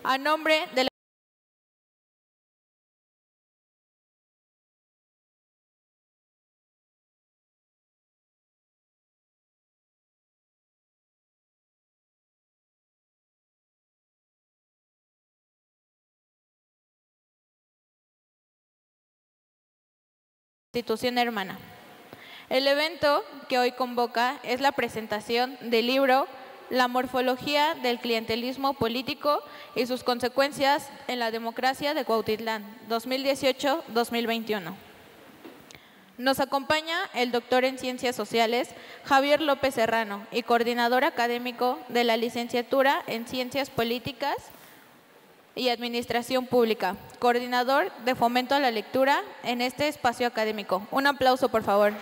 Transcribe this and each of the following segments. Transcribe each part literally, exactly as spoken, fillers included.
A nombre de la institución hermana. El evento que hoy convoca es la presentación del libro La morfología del clientelismo político y sus consecuencias en la democracia de Cuautitlán, dos mil dieciocho a dos mil veintiuno. Nos acompaña el doctor en Ciencias Sociales, Javier López Serrano, y coordinador académico de la licenciatura en Ciencias Políticas y Administración Pública, coordinador de fomento a la lectura en este espacio académico. Un aplauso, por favor.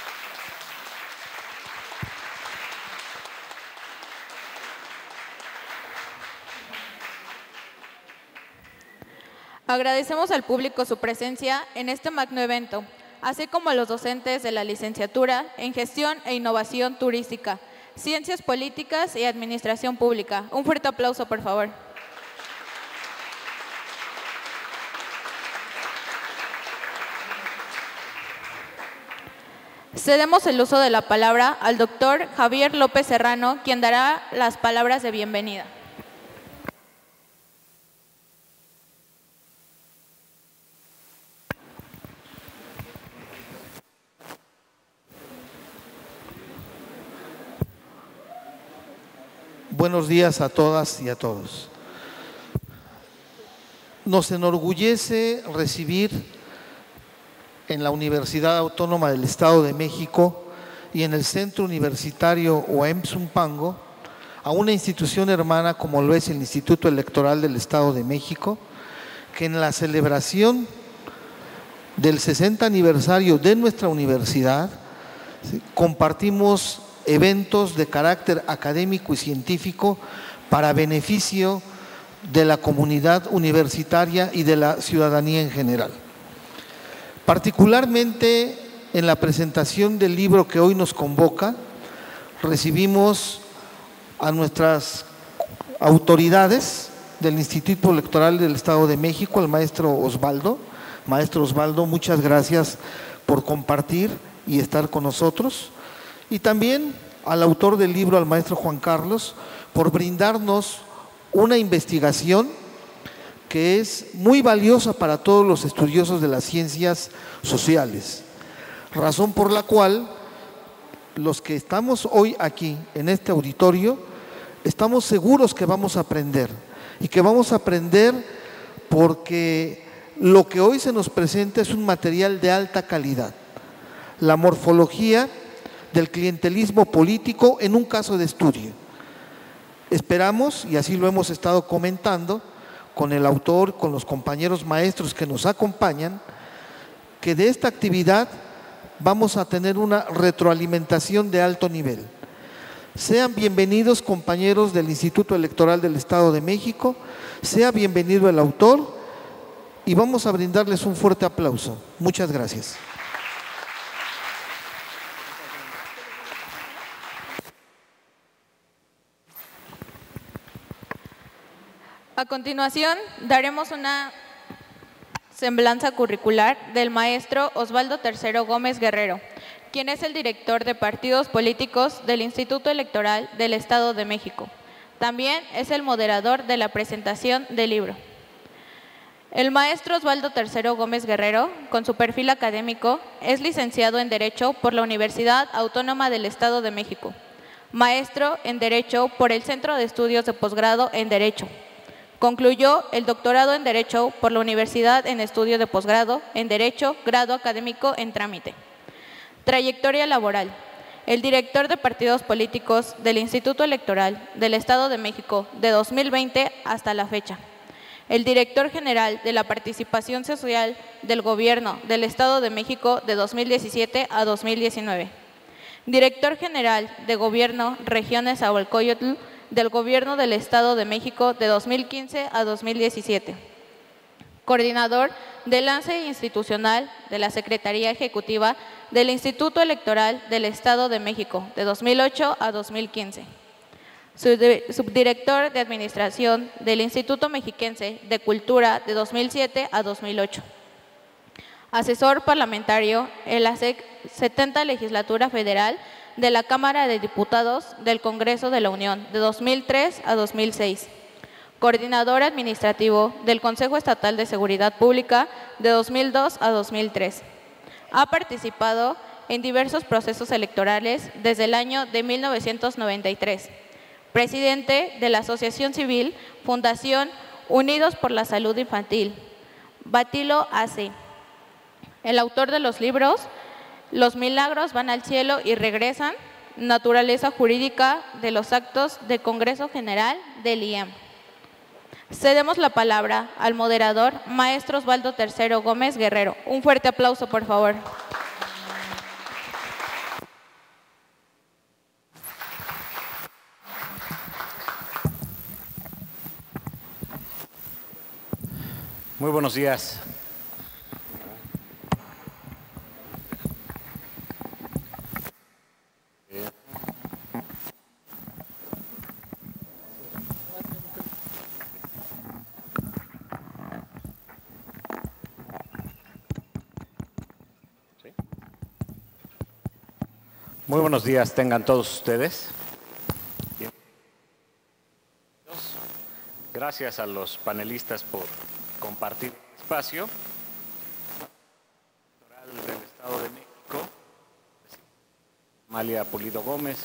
Agradecemos al público su presencia en este magno evento, así como a los docentes de la licenciatura en Gestión e Innovación Turística, Ciencias Políticas y Administración Pública. Un fuerte aplauso, por favor. Cedemos el uso de la palabra al doctor Javier López Serrano, quien dará las palabras de bienvenida. Buenos días a todas y a todos. Nos enorgullece recibir en la Universidad Autónoma del Estado de México y en el Centro Universitario U A M Zumpango a una institución hermana como lo es el Instituto Electoral del Estado de México, que en la celebración del sesenta aniversario de nuestra universidad ¿sí? compartimos eventos de carácter académico y científico para beneficio de la comunidad universitaria y de la ciudadanía en general. Particularmente en la presentación del libro que hoy nos convoca, recibimos a nuestras autoridades del Instituto Electoral del Estado de México, el maestro Osvaldo. Maestro Osvaldo, muchas gracias por compartir y estar con nosotros. Y también al autor del libro, al maestro Juan Carlos, por brindarnos una investigación que es muy valiosa para todos los estudiosos de las ciencias sociales. Razón por la cual los que estamos hoy aquí en este auditorio, estamos seguros que vamos a aprender y que vamos a aprender porque lo que hoy se nos presenta es un material de alta calidad. La morfología del clientelismo político en un caso de estudio. Esperamos, y así lo hemos estado comentando, con el autor, con los compañeros maestros que nos acompañan, que de esta actividad vamos a tener una retroalimentación de alto nivel. Sean bienvenidos compañeros del Instituto Electoral del Estado de México, sea bienvenido el autor y vamos a brindarles un fuerte aplauso. Muchas gracias. A continuación, daremos una semblanza curricular del maestro Osvaldo Tercero Gómez Guerrero, quien es el director de partidos políticos del Instituto Electoral del Estado de México. También es el moderador de la presentación del libro. El maestro Osvaldo Tercero Gómez Guerrero, con su perfil académico, es licenciado en Derecho por la Universidad Autónoma del Estado de México, maestro en Derecho por el Centro de Estudios de Posgrado en Derecho. Concluyó el doctorado en Derecho por la Universidad en Estudio de Posgrado en Derecho, grado académico en trámite. Trayectoria laboral. El director de partidos políticos del Instituto Electoral del Estado de México de dos mil veinte hasta la fecha. El director general de la Participación Social del Gobierno del Estado de México de dos mil diecisiete a dos mil diecinueve. Director general de Gobierno Región Nezahualcóyotl del Gobierno del Estado de México de dos mil quince a dos mil diecisiete. Coordinador de enlace institucional de la Secretaría Ejecutiva del Instituto Electoral del Estado de México de dos mil ocho a dos mil quince. subdirector de Administración del Instituto Mexiquense de Cultura de dos mil siete a dos mil ocho. Asesor parlamentario en la setenta Legislatura Federal de la Cámara de Diputados del Congreso de la Unión de dos mil tres a dos mil seis. Coordinador administrativo del Consejo Estatal de Seguridad Pública de dos mil dos a dos mil tres. Ha participado en diversos procesos electorales desde el año de mil novecientos noventa y tres. Presidente de la Asociación Civil Fundación Unidos por la Salud Infantil, Batilo A C. El autor de los libros Los milagros van al cielo y regresan, naturaleza jurídica de los actos del Congreso General del I E M. Cedemos la palabra al moderador, maestro Osvaldo Tercero Gómez Guerrero. Un fuerte aplauso, por favor. Muy buenos días. Muy buenos días, tengan todos ustedes. Gracias a los panelistas por compartir el espacio. Del Estado de México, Amalia Pulido Gómez,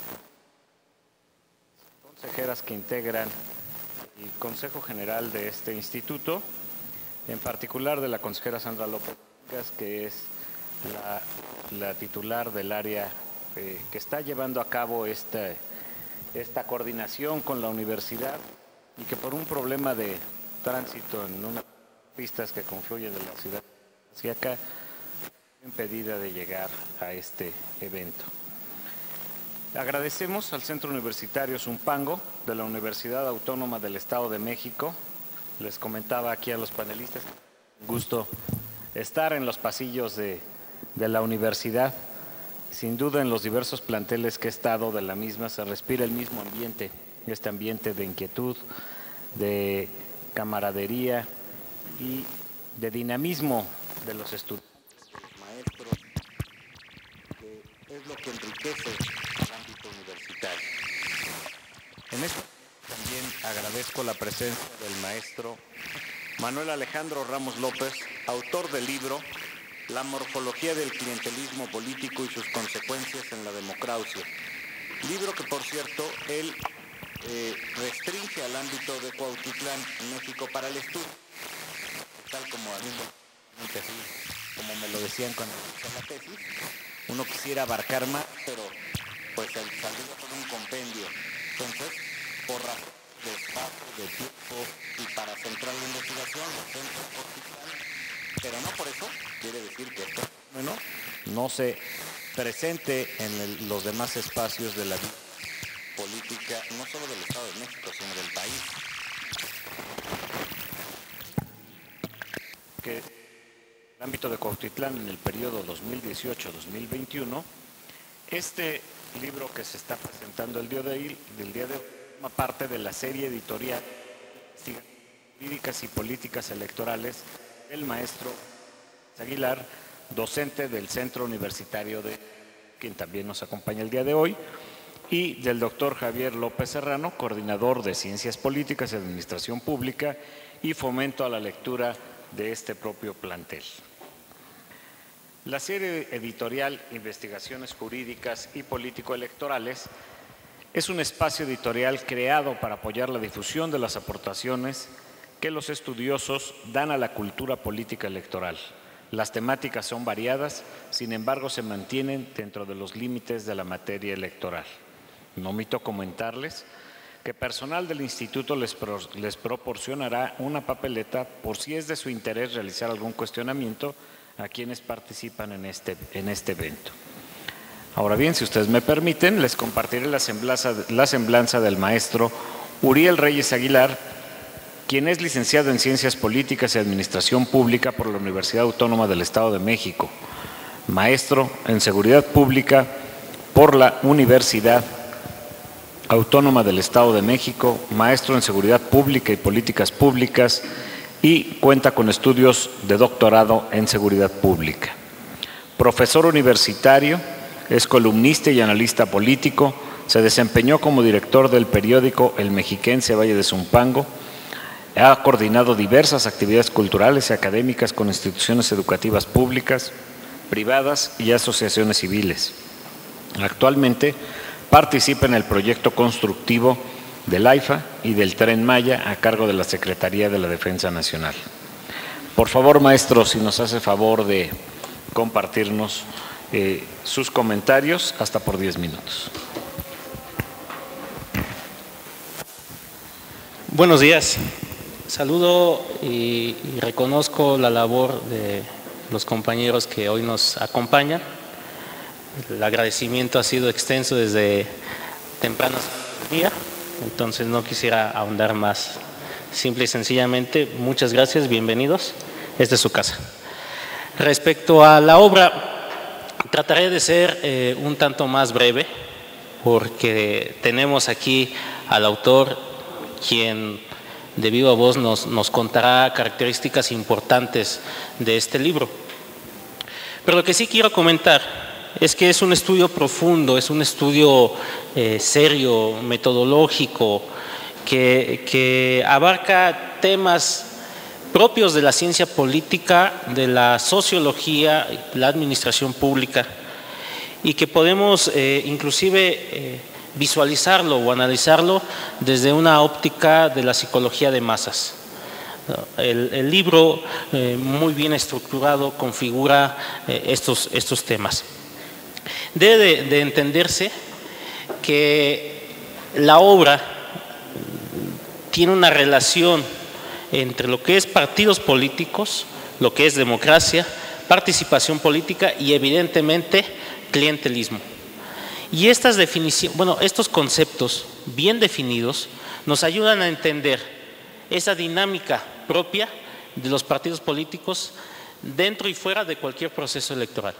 consejeras que integran el Consejo General de este instituto, en particular de la consejera Sandra López, que es la, la titular del área eh, que está llevando a cabo esta, esta coordinación con la universidad y que por un problema de tránsito en unas pistas que confluyen de la ciudad hacia acá, impedida de llegar a este evento. Agradecemos al Centro Universitario Zumpango de la Universidad Autónoma del Estado de México. Les comentaba aquí a los panelistas, un gusto estar en los pasillos de, de la universidad. Sin duda, en los diversos planteles que he estado de la misma se respira el mismo ambiente, este ambiente de inquietud, de camaradería y de dinamismo de los estudiantes, de los maestros, que es lo que enriquece el ámbito universitario. En esto también agradezco la presencia del maestro Manuel Alejandro Ramos López, autor del libro La morfología del clientelismo político y sus consecuencias en la democracia. Libro que, por cierto, él eh, restringe al ámbito de Cuautitlán, México, para el estudio, tal como, como me lo decían cuando hice la tesis. Uno quisiera abarcar más, pero pues el saldría por un compendio. Entonces, por razón de espacio, de tiempo y para centrar la investigación, el centro de Cuautitlán, pero no por eso quiere decir que esto bueno, no se presente en el, los demás espacios de la vida política, no solo del Estado de México, sino del país. Que el ámbito de Cuautitlán en el periodo dos mil dieciocho a dos mil veintiuno, este libro que se está presentando el día de hoy, del día de hoy, forma parte de la serie editorial Jurídicas y Políticas Electorales del maestro Aguilar, docente del Centro Universitario de, quien también nos acompaña el día de hoy, y del doctor Javier López Serrano, coordinador de Ciencias Políticas y Administración Pública y fomento a la lectura de este propio plantel. La serie editorial Investigaciones Jurídicas y Político-Electorales es un espacio editorial creado para apoyar la difusión de las aportaciones que los estudiosos dan a la cultura política electoral. Las temáticas son variadas, sin embargo se mantienen dentro de los límites de la materia electoral. No omito comentarles que personal del instituto les, pro, les proporcionará una papeleta por si es de su interés realizar algún cuestionamiento a quienes participan en este, en este evento. Ahora bien, si ustedes me permiten, les compartiré la semblanza, la semblanza del maestro Uriel Reyes Aguilar, quien es licenciado en Ciencias Políticas y Administración Pública por la Universidad Autónoma del Estado de México, maestro en Seguridad Pública por la Universidad Autónoma del Estado de México, maestro en Seguridad Pública y Políticas Públicas y cuenta con estudios de doctorado en Seguridad Pública. Profesor universitario, es columnista y analista político, se desempeñó como director del periódico El Mexiquense Valle de Zumpango, ha coordinado diversas actividades culturales y académicas con instituciones educativas públicas, privadas y asociaciones civiles. Actualmente participa en el proyecto constructivo del AIFA y del Tren Maya a cargo de la Secretaría de la Defensa Nacional. Por favor, maestro, si nos hace favor de compartirnos eh, sus comentarios hasta por diez minutos. Buenos días. Saludo y, y reconozco la labor de los compañeros que hoy nos acompañan. El agradecimiento ha sido extenso desde temprano día, entonces no quisiera ahondar más. Simple y sencillamente, muchas gracias, bienvenidos. Esta es su casa. Respecto a la obra, trataré de ser eh, un tanto más breve, porque tenemos aquí al autor, quien de viva voz nos, nos contará características importantes de este libro. Pero lo que sí quiero comentar es que es un estudio profundo, es un estudio eh, serio, metodológico, que, que abarca temas propios de la ciencia política, de la sociología, la administración pública, y que podemos eh, inclusive eh, visualizarlo o analizarlo desde una óptica de la psicología de masas. El, el libro, eh, muy bien estructurado, configura eh, estos, estos temas. Debe de, de entenderse que la obra tiene una relación entre lo que es partidos políticos, lo que es democracia, participación política y evidentemente clientelismo. Y estas definiciones, bueno, estos conceptos bien definidos nos ayudan a entender esa dinámica propia de los partidos políticos dentro y fuera de cualquier proceso electoral.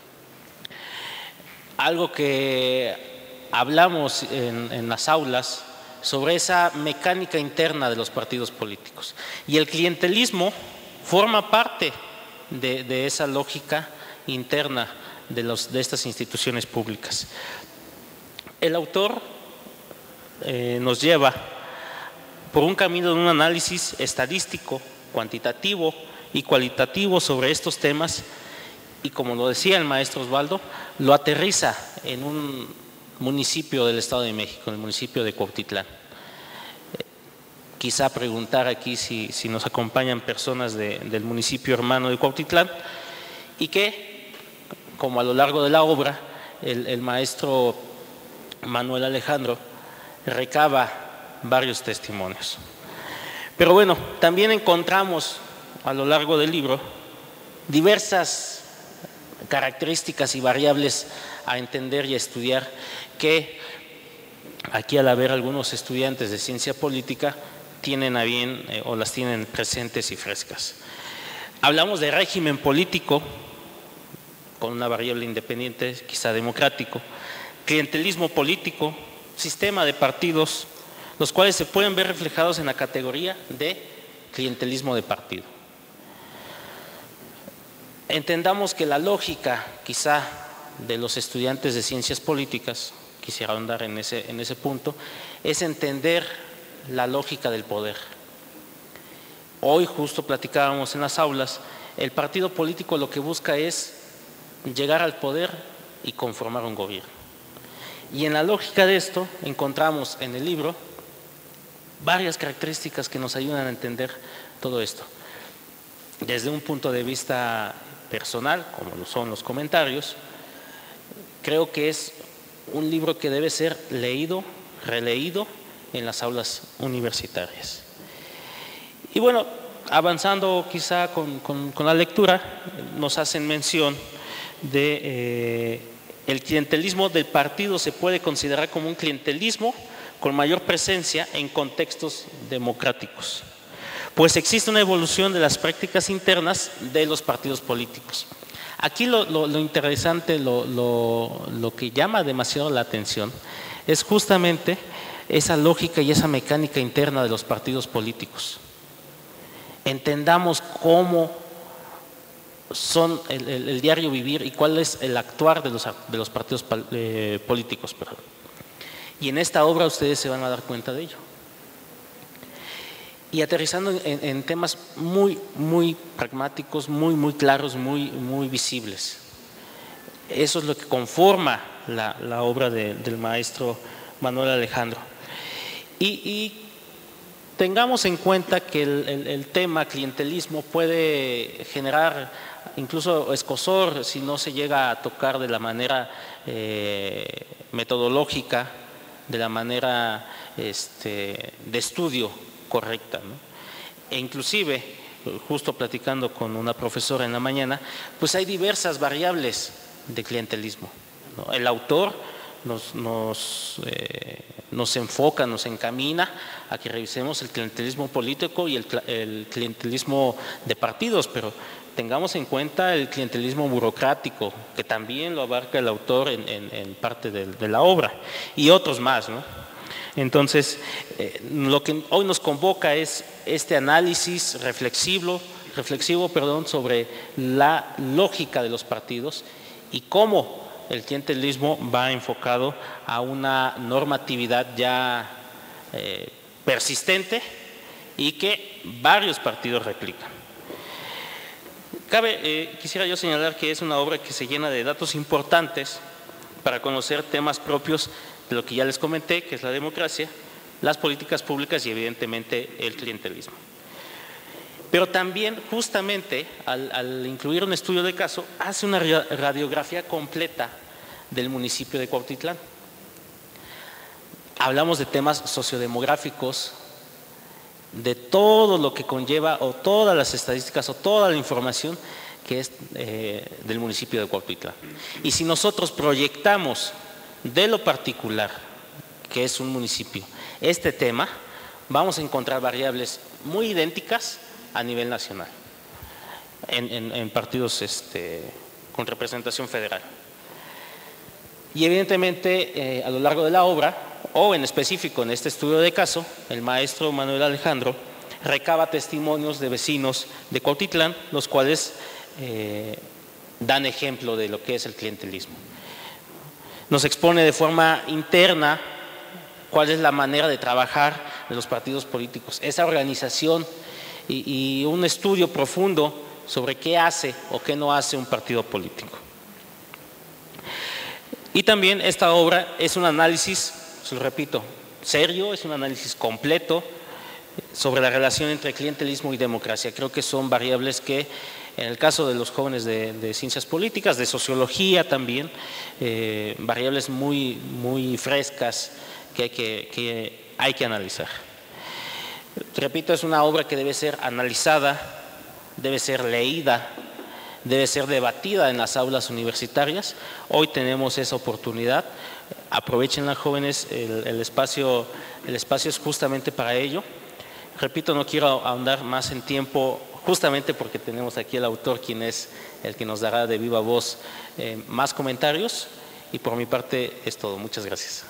Algo que hablamos en, en las aulas sobre esa mecánica interna de los partidos políticos. Y el clientelismo forma parte de, de esa lógica interna de, los, de estas instituciones públicas. El autor eh, nos lleva por un camino de un análisis estadístico, cuantitativo y cualitativo sobre estos temas, y como lo decía el maestro Osvaldo, lo aterriza en un municipio del Estado de México, en el municipio de Cuautitlán. Eh, quizá preguntar aquí si, si nos acompañan personas de, del municipio hermano de Cuautitlán, y que, como a lo largo de la obra, el, el maestro Manuel Alejandro recaba varios testimonios. Pero bueno, también encontramos a lo largo del libro diversas características y variables a entender y a estudiar, que aquí, al haber algunos estudiantes de ciencia política, tienen a bien eh, o las tienen presentes y frescas. Hablamos de régimen político con una variable independiente, quizá democrático, clientelismo político, sistema de partidos, los cuales se pueden ver reflejados en la categoría de clientelismo de partido. Entendamos que la lógica, quizá, de los estudiantes de ciencias políticas, quisiera ahondar en ese, en ese punto, es entender la lógica del poder. Hoy justo platicábamos en las aulas, el partido político lo que busca es llegar al poder y conformar un gobierno. Y en la lógica de esto encontramos en el libro varias características que nos ayudan a entender todo esto. Desde un punto de vista personal, como lo son los comentarios, creo que es un libro que debe ser leído, releído en las aulas universitarias. Y bueno, avanzando quizá con, con, con la lectura, nos hacen mención de eh, el clientelismo del partido. Se puede considerar como un clientelismo con mayor presencia en contextos democráticos, pues existe una evolución de las prácticas internas de los partidos políticos. Aquí lo, lo, lo interesante, lo, lo, lo que llama demasiado la atención, es justamente esa lógica y esa mecánica interna de los partidos políticos. Entendamos cómo son el, el, el diario vivir y cuál es el actuar de los, de los partidos eh, políticos. Perdón. Y en esta obra ustedes se van a dar cuenta de ello. Y aterrizando en, en temas muy, muy pragmáticos, muy, muy claros, muy, muy visibles. Eso es lo que conforma la, la obra de, del maestro Manuel Alejandro. Y, y tengamos en cuenta que el, el, el tema clientelismo puede generar incluso escozor si no se llega a tocar de la manera eh, metodológica, de la manera este, de estudio correcta, ¿no? E inclusive, justo platicando con una profesora en la mañana, pues hay diversas variables de clientelismo, ¿no? El autor nos, nos, eh, nos enfoca, nos encamina a que revisemos el clientelismo político y el, el clientelismo de partidos, pero tengamos en cuenta el clientelismo burocrático, que también lo abarca el autor en, en, en parte de, de la obra, y otros más, ¿no? Entonces, eh, lo que hoy nos convoca es este análisis reflexivo, reflexivo perdón, sobre la lógica de los partidos y cómo el clientelismo va enfocado a una normatividad ya eh, persistente y que varios partidos replican. Cabe, eh, quisiera yo señalar que es una obra que se llena de datos importantes para conocer temas propios de lo que ya les comenté, que es la democracia, las políticas públicas y evidentemente el clientelismo. Pero también, justamente, al, al incluir un estudio de caso, hace una radiografía completa del municipio de Cuautitlán. Hablamos de temas sociodemográficos, de todo lo que conlleva, o todas las estadísticas, o toda la información que es eh, del municipio de Cuautitlán. Y si nosotros proyectamos de lo particular, que es un municipio, este tema, vamos a encontrar variables muy idénticas a nivel nacional, en, en, en partidos este, con representación federal. Y evidentemente, eh, a lo largo de la obra, o en específico en este estudio de caso, el maestro Manuel Alejandro recaba testimonios de vecinos de Cuautitlán, los cuales eh, dan ejemplo de lo que es el clientelismo. Nos expone de forma interna cuál es la manera de trabajar de los partidos políticos, esa organización y, y un estudio profundo sobre qué hace o qué no hace un partido político. Y también esta obra es un análisis, se lo repito, serio, es un análisis completo sobre la relación entre clientelismo y democracia. Creo que son variables que, en el caso de los jóvenes de, de ciencias políticas, de sociología también, eh, variables muy, muy frescas que hay que, que hay que analizar. Repito, es una obra que debe ser analizada, debe ser leída, debe ser debatida en las aulas universitarias. Hoy tenemos esa oportunidad. Aprovechen las jóvenes, el, el, espacio, el espacio es justamente para ello. Repito, no quiero ahondar más en tiempo, justamente porque tenemos aquí el autor, quien es el que nos dará de viva voz eh, más comentarios, y por mi parte es todo. Muchas gracias.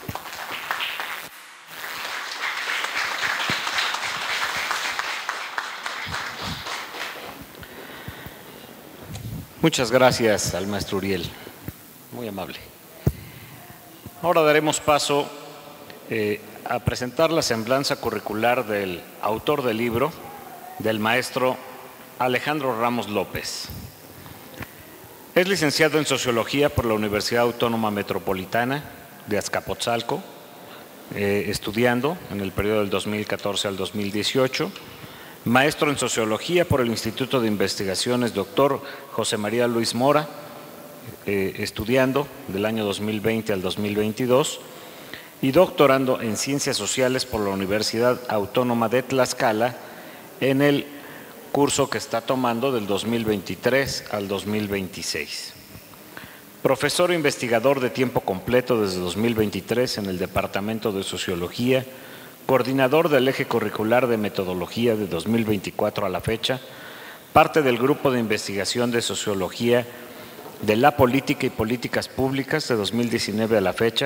Muchas gracias al maestro Uriel, muy amable. Ahora daremos paso eh, a presentar la semblanza curricular del autor del libro, del maestro Alejandro Ramos López. Es licenciado en Sociología por la Universidad Autónoma Metropolitana de Azcapotzalco, eh, estudiando en el periodo del dos mil catorce al dos mil dieciocho. Maestro en Sociología por el Instituto de Investigaciones Doctor José María Luis Mora, eh, estudiando del año dos mil veinte al dos mil veintidós, y doctorando en Ciencias Sociales por la Universidad Autónoma de Tlaxcala en el curso que está tomando del dos mil veintitrés al dos mil veintiséis. Profesor e investigador de tiempo completo desde dos mil veintitrés en el Departamento de Sociología, coordinador del eje curricular de metodología de dos mil veinticuatro a la fecha, parte del grupo de investigación de sociología de la política y políticas públicas de dos mil diecinueve a la fecha,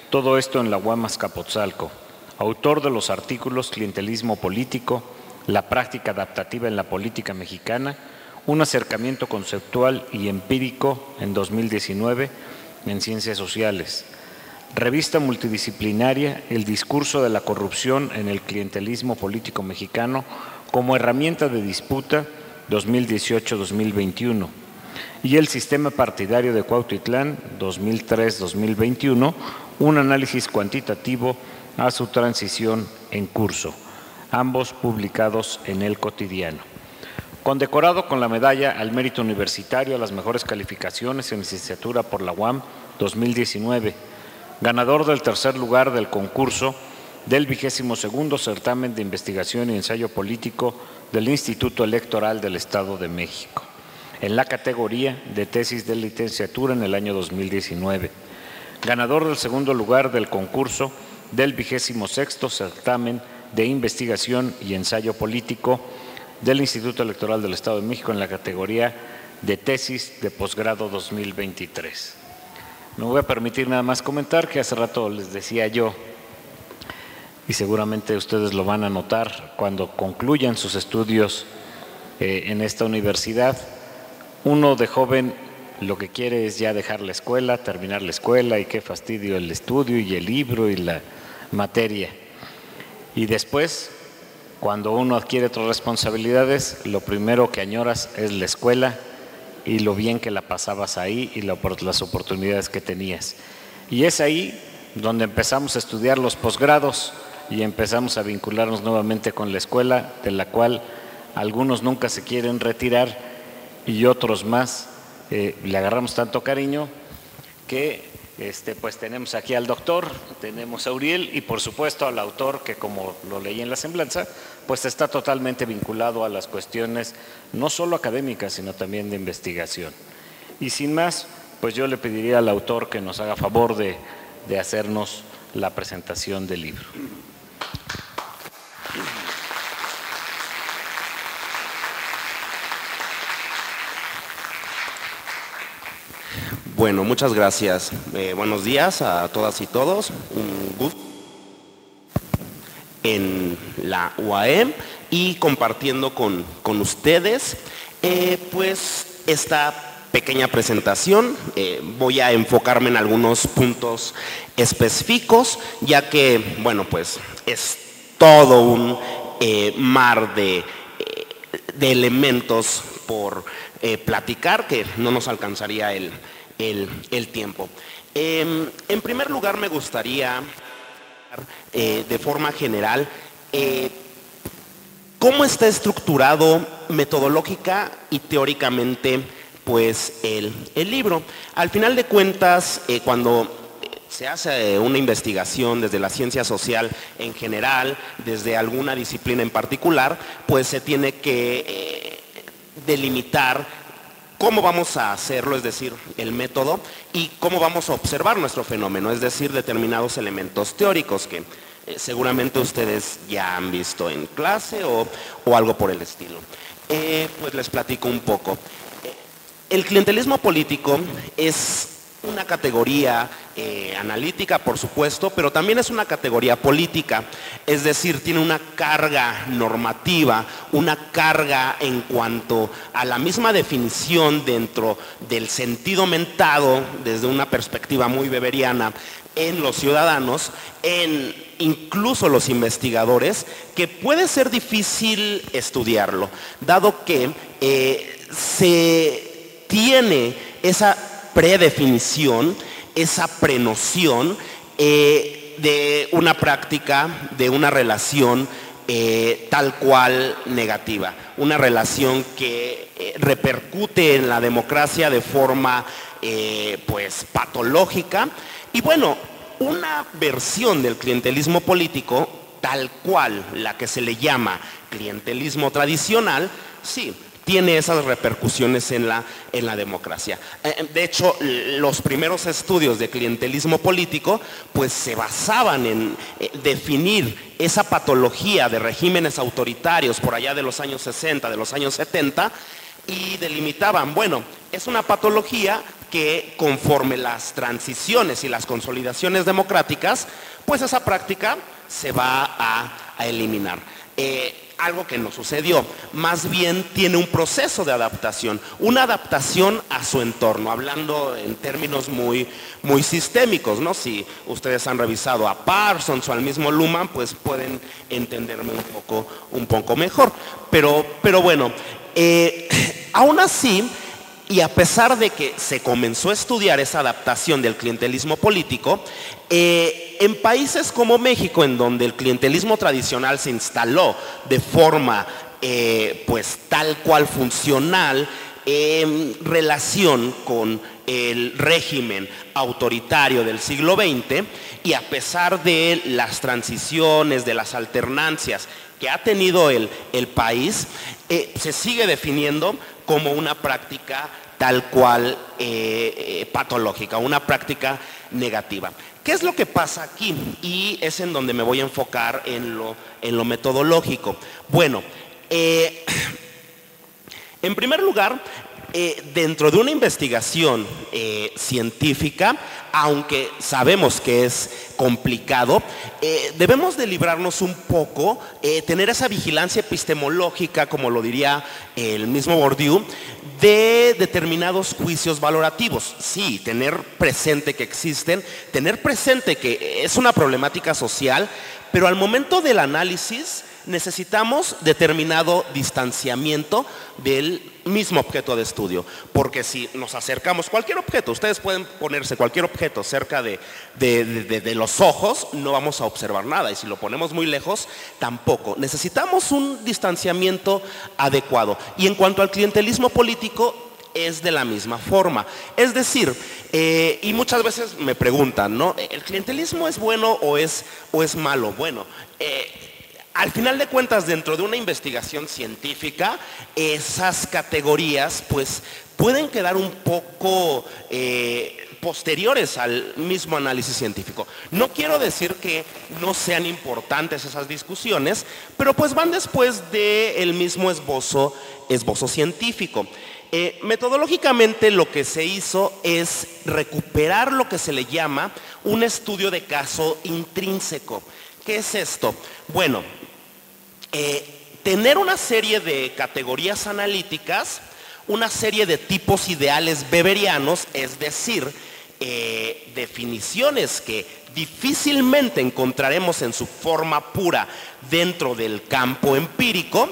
Todo esto en la U A M Azcapotzalco. Autor de los artículos Clientelismo político, la práctica adaptativa en la política mexicana, un acercamiento conceptual y empírico en dos mil diecinueve en Ciencias Sociales. Revista multidisciplinaria, El discurso de la corrupción en el clientelismo político mexicano como herramienta de disputa dos mil dieciocho a dos mil veintiuno. Y El sistema partidario de Cuautitlán dos mil tres a dos mil veintiuno, un análisis cuantitativo a su transición en curso, ambos publicados en El Cotidiano. Condecorado con la medalla al mérito universitario a las mejores calificaciones en licenciatura por la U A M dos mil diecinueve, ganador del tercer lugar del concurso del vigésimo segundo certamen de investigación y ensayo político del Instituto Electoral del Estado de México, en la categoría de tesis de licenciatura en el año dos mil diecinueve, ganador del segundo lugar del concurso del vigésimo sexto certamen de investigación y ensayo político del Instituto Electoral del Estado de México en la categoría de tesis de posgrado dos mil veintitrés. Me voy a permitir nada más comentar que hace rato les decía yo, y seguramente ustedes lo van a notar cuando concluyan sus estudios eh, en esta universidad, uno de joven lo que quiere es ya dejar la escuela, terminar la escuela, y qué fastidio el estudio y el libro y la materia. Y después, cuando uno adquiere otras responsabilidades, lo primero que añoras es la escuela y lo bien que la pasabas ahí y la, las oportunidades que tenías. Y es ahí donde empezamos a estudiar los posgrados y empezamos a vincularnos nuevamente con la escuela, de la cual algunos nunca se quieren retirar y otros más eh, le agarramos tanto cariño que este, pues tenemos aquí al doctor, tenemos a Uriel y por supuesto al autor que, como lo leí en la semblanza, pues está totalmente vinculado a las cuestiones no solo académicas sino también de investigación. Y sin más, pues yo le pediría al autor que nos haga favor de, de hacernos la presentación del libro. Bueno, muchas gracias. Eh, buenos días a todas y todos. Un gusto en la U A M y compartiendo con, con ustedes eh, pues esta pequeña presentación. Eh, voy a enfocarme en algunos puntos específicos, ya que, bueno, pues es todo un eh, mar de, eh, de elementos por eh, platicar que no nos alcanzaría el El, el tiempo. Eh, en primer lugar, me gustaría, eh, de forma general, eh, cómo está estructurado metodológica y teóricamente pues, el, el libro. Al final de cuentas, eh, cuando se hace una investigación desde la ciencia social en general, desde alguna disciplina en particular, pues se tiene que eh, delimitar cómo vamos a hacerlo, es decir, el método, y cómo vamos a observar nuestro fenómeno, es decir, determinados elementos teóricos que eh, seguramente ustedes ya han visto en clase o, o algo por el estilo. Eh, pues les platico un poco. El clientelismo político es una categoría eh, analítica, por supuesto, pero también es una categoría política, es decir, tiene una carga normativa, una carga en cuanto a la misma definición dentro del sentido mentado, desde una perspectiva muy weberiana, en los ciudadanos, en incluso los investigadores, que puede ser difícil estudiarlo, dado que eh, se tiene esa predefinición, esa prenoción eh, de una práctica, de una relación eh, tal cual negativa, una relación que eh, repercute en la democracia de forma eh, pues patológica. Y bueno, una versión del clientelismo político, tal cual la que se le llama clientelismo tradicional, sí, tiene esas repercusiones en la, en la democracia. De hecho, los primeros estudios de clientelismo político pues se basaban en definir esa patología de regímenes autoritarios por allá de los años sesenta, de los años setenta, y delimitaban, bueno, es una patología que conforme las transiciones y las consolidaciones democráticas, pues esa práctica se va a, a eliminar. Eh, algo que no sucedió, más bien tiene un proceso de adaptación, una adaptación a su entorno, hablando en términos muy, muy sistémicos, ¿no? Si ustedes han revisado a Parsons o al mismo Luhmann, pues pueden entenderme un poco, un poco mejor. Pero, pero bueno, eh, aún así, y a pesar de que se comenzó a estudiar esa adaptación del clientelismo político, eh, en países como México, en donde el clientelismo tradicional se instaló de forma eh, pues tal cual funcional, en relación con el régimen autoritario del siglo veinte, y a pesar de las transiciones, de las alternancias que ha tenido el, el país, eh, se sigue definiendo como una práctica tal cual eh, eh, patológica, una práctica negativa. ¿Qué es lo que pasa aquí? Y es en donde me voy a enfocar en lo, en lo metodológico. Bueno, eh, en primer lugar, eh, dentro de una investigación eh, científica, aunque sabemos que es complicado, eh, debemos de librarnos un poco, eh, tener esa vigilancia epistemológica, como lo diría el mismo Bourdieu, de determinados juicios valorativos. Sí, tener presente que existen, tener presente que es una problemática social, pero al momento del análisis necesitamos determinado distanciamiento del mismo objeto de estudio, porque si nos acercamos, cualquier objeto, ustedes pueden ponerse cualquier objeto cerca de, de, de, de los ojos, no vamos a observar nada, y si lo ponemos muy lejos, tampoco. Necesitamos un distanciamiento adecuado. Y en cuanto al clientelismo político, es de la misma forma. Es decir, eh, y muchas veces me preguntan, ¿no? ¿El clientelismo es bueno o es, o es malo? Bueno, eh, al final de cuentas, dentro de una investigación científica, esas categorías pues pueden quedar un poco eh, posteriores al mismo análisis científico. No quiero decir que no sean importantes esas discusiones, pero pues van después del mismo esbozo, esbozo científico. Eh, metodológicamente lo que se hizo es recuperar lo que se le llama un estudio de caso intrínseco. ¿Qué es esto? Bueno, eh, tener una serie de categorías analíticas, una serie de tipos ideales weberianos, es decir, eh, definiciones que difícilmente encontraremos en su forma pura dentro del campo empírico,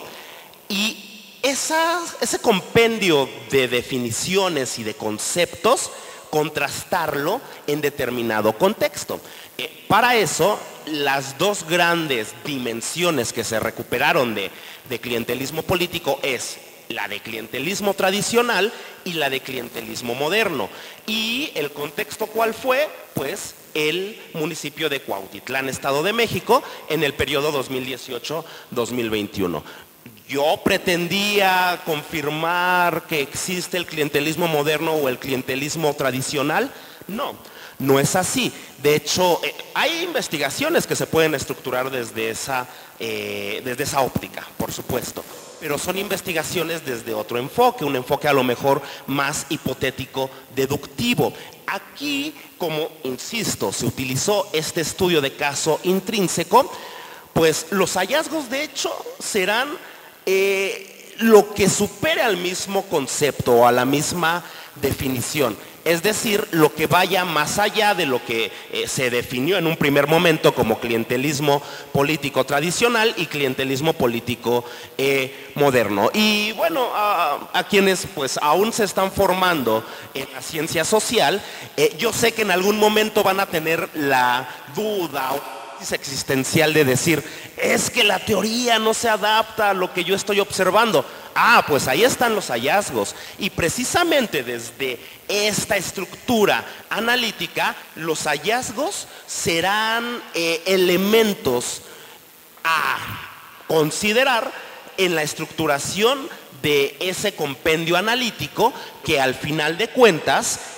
y esa, ese compendio de definiciones y de conceptos, contrastarlo en determinado contexto. Eh, para eso, las dos grandes dimensiones que se recuperaron de, de clientelismo político es la de clientelismo tradicional y la de clientelismo moderno. Y el contexto, ¿cuál fue? Pues el municipio de Cuautitlán, Estado de México, en el periodo dos mil dieciocho a dos mil veintiuno. Yo pretendía confirmar que existe el clientelismo moderno o el clientelismo tradicional. No, no es así. De hecho, eh, hay investigaciones que se pueden estructurar desde esa, eh, desde esa óptica, por supuesto. Pero son investigaciones desde otro enfoque, un enfoque a lo mejor más hipotético, deductivo. Aquí, como insisto, se utilizó este estudio de caso intrínseco, pues los hallazgos de hecho serán eh, lo que supere al mismo concepto o a la misma definición. Es decir, lo que vaya más allá de lo que eh, se definió en un primer momento como clientelismo político tradicional y clientelismo político eh, moderno. Y bueno, a, a quienes pues aún se están formando en la ciencia social, eh, yo sé que en algún momento van a tener la duda o existencial de decir, es que la teoría no se adapta a lo que yo estoy observando. Ah, pues ahí están los hallazgos, y precisamente desde esta estructura analítica los hallazgos serán eh, elementos a considerar en la estructuración de ese compendio analítico que al final de cuentas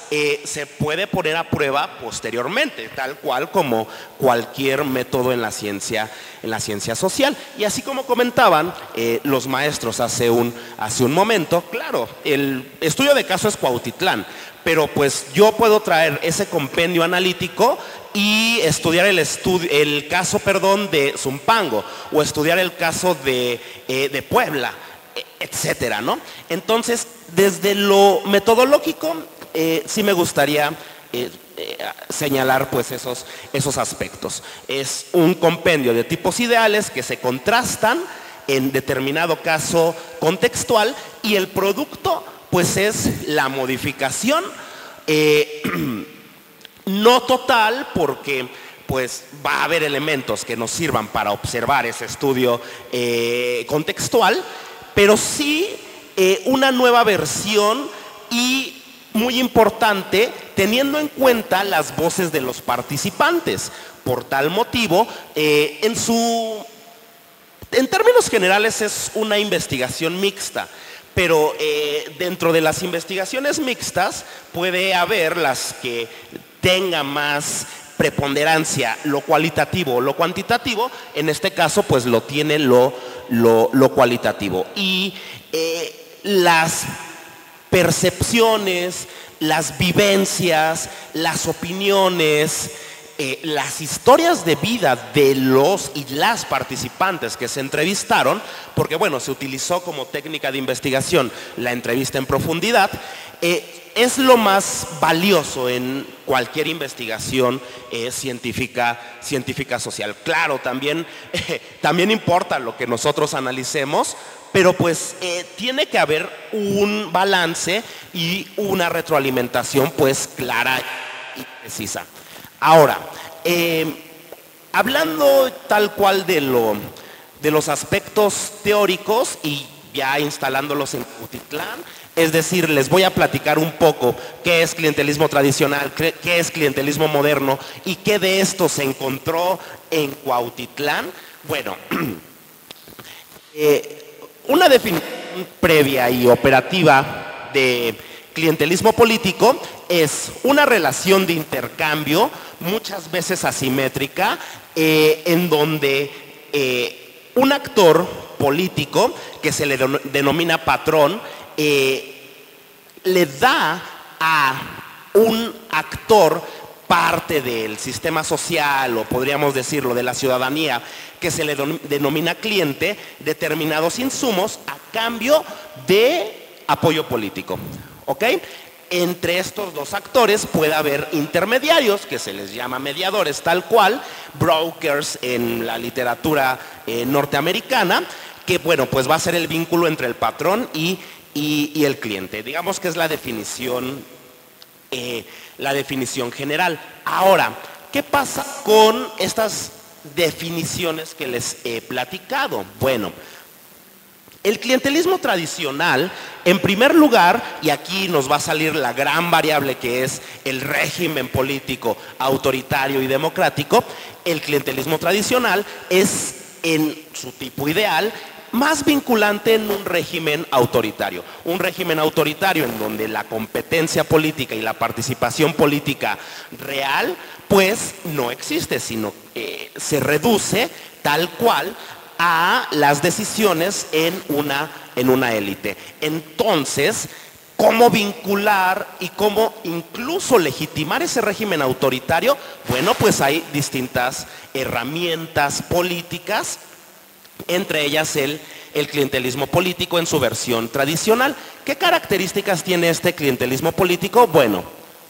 eh, se puede poner a prueba posteriormente, tal cual como cualquier método en la ciencia, en la ciencia social. Y así como comentaban eh, los maestros hace un, hace un momento, claro, el estudio de caso es Cuautitlán, pero pues yo puedo traer ese compendio analítico y estudiar el, estudio, el caso perdón, de Zumpango o estudiar el caso de, eh, de Puebla, etcétera, ¿no? Entonces, desde lo metodológico, eh, sí me gustaría eh, eh, señalar pues esos, esos aspectos. Es un compendio de tipos ideales que se contrastan en determinado caso contextual y el producto pues es la modificación eh, no total, porque pues va a haber elementos que nos sirvan para observar ese estudio eh, contextual, pero sí eh, una nueva versión y muy importante teniendo en cuenta las voces de los participantes. Por tal motivo, eh, en su, en términos generales es una investigación mixta. Pero eh, dentro de las investigaciones mixtas puede haber las que tengan más preponderancia lo cualitativo o lo cuantitativo. En este caso pues lo tiene lo, lo, lo cualitativo. Y eh, las percepciones, las vivencias, las opiniones, Eh, las historias de vida de los y las participantes que se entrevistaron, porque bueno, se utilizó como técnica de investigación la entrevista en profundidad, eh, es lo más valioso en cualquier investigación eh, científica, científica social. Claro, también, eh, también importa lo que nosotros analicemos, pero pues eh, tiene que haber un balance y una retroalimentación pues clara y precisa. Ahora, eh, hablando tal cual de, lo, de los aspectos teóricos y ya instalándolos en Cuautitlán, es decir, les voy a platicar un poco qué es clientelismo tradicional, qué es clientelismo moderno y qué de esto se encontró en Cuautitlán. Bueno, eh, una definición previa y operativa de clientelismo político es una relación de intercambio, muchas veces asimétrica, eh, en donde eh, un actor político, que se le denomina patrón, eh, le da a un actor parte del sistema social, o podríamos decirlo de la ciudadanía, que se le denomina cliente, determinados insumos a cambio de apoyo político. ¿Ok? Entre estos dos actores puede haber intermediarios, que se les llama mediadores tal cual, brokers en la literatura eh, norteamericana, que bueno, pues va a ser el vínculo entre el patrón y, y, y el cliente. Digamos que es la definición, eh, la definición general. Ahora, ¿qué pasa con estas definiciones que les he platicado? Bueno, el clientelismo tradicional, en primer lugar, y aquí nos va a salir la gran variable que es el régimen político autoritario y democrático, el clientelismo tradicional es en su tipo ideal más vinculante en un régimen autoritario. Un régimen autoritario en donde la competencia política y la participación política real pues no existe, sino que se reduce tal cual a las decisiones en una, en una élite. Entonces, ¿cómo vincular y cómo incluso legitimar ese régimen autoritario? Bueno, pues hay distintas herramientas políticas, entre ellas el, el clientelismo político en su versión tradicional. ¿Qué características tiene este clientelismo político? Bueno,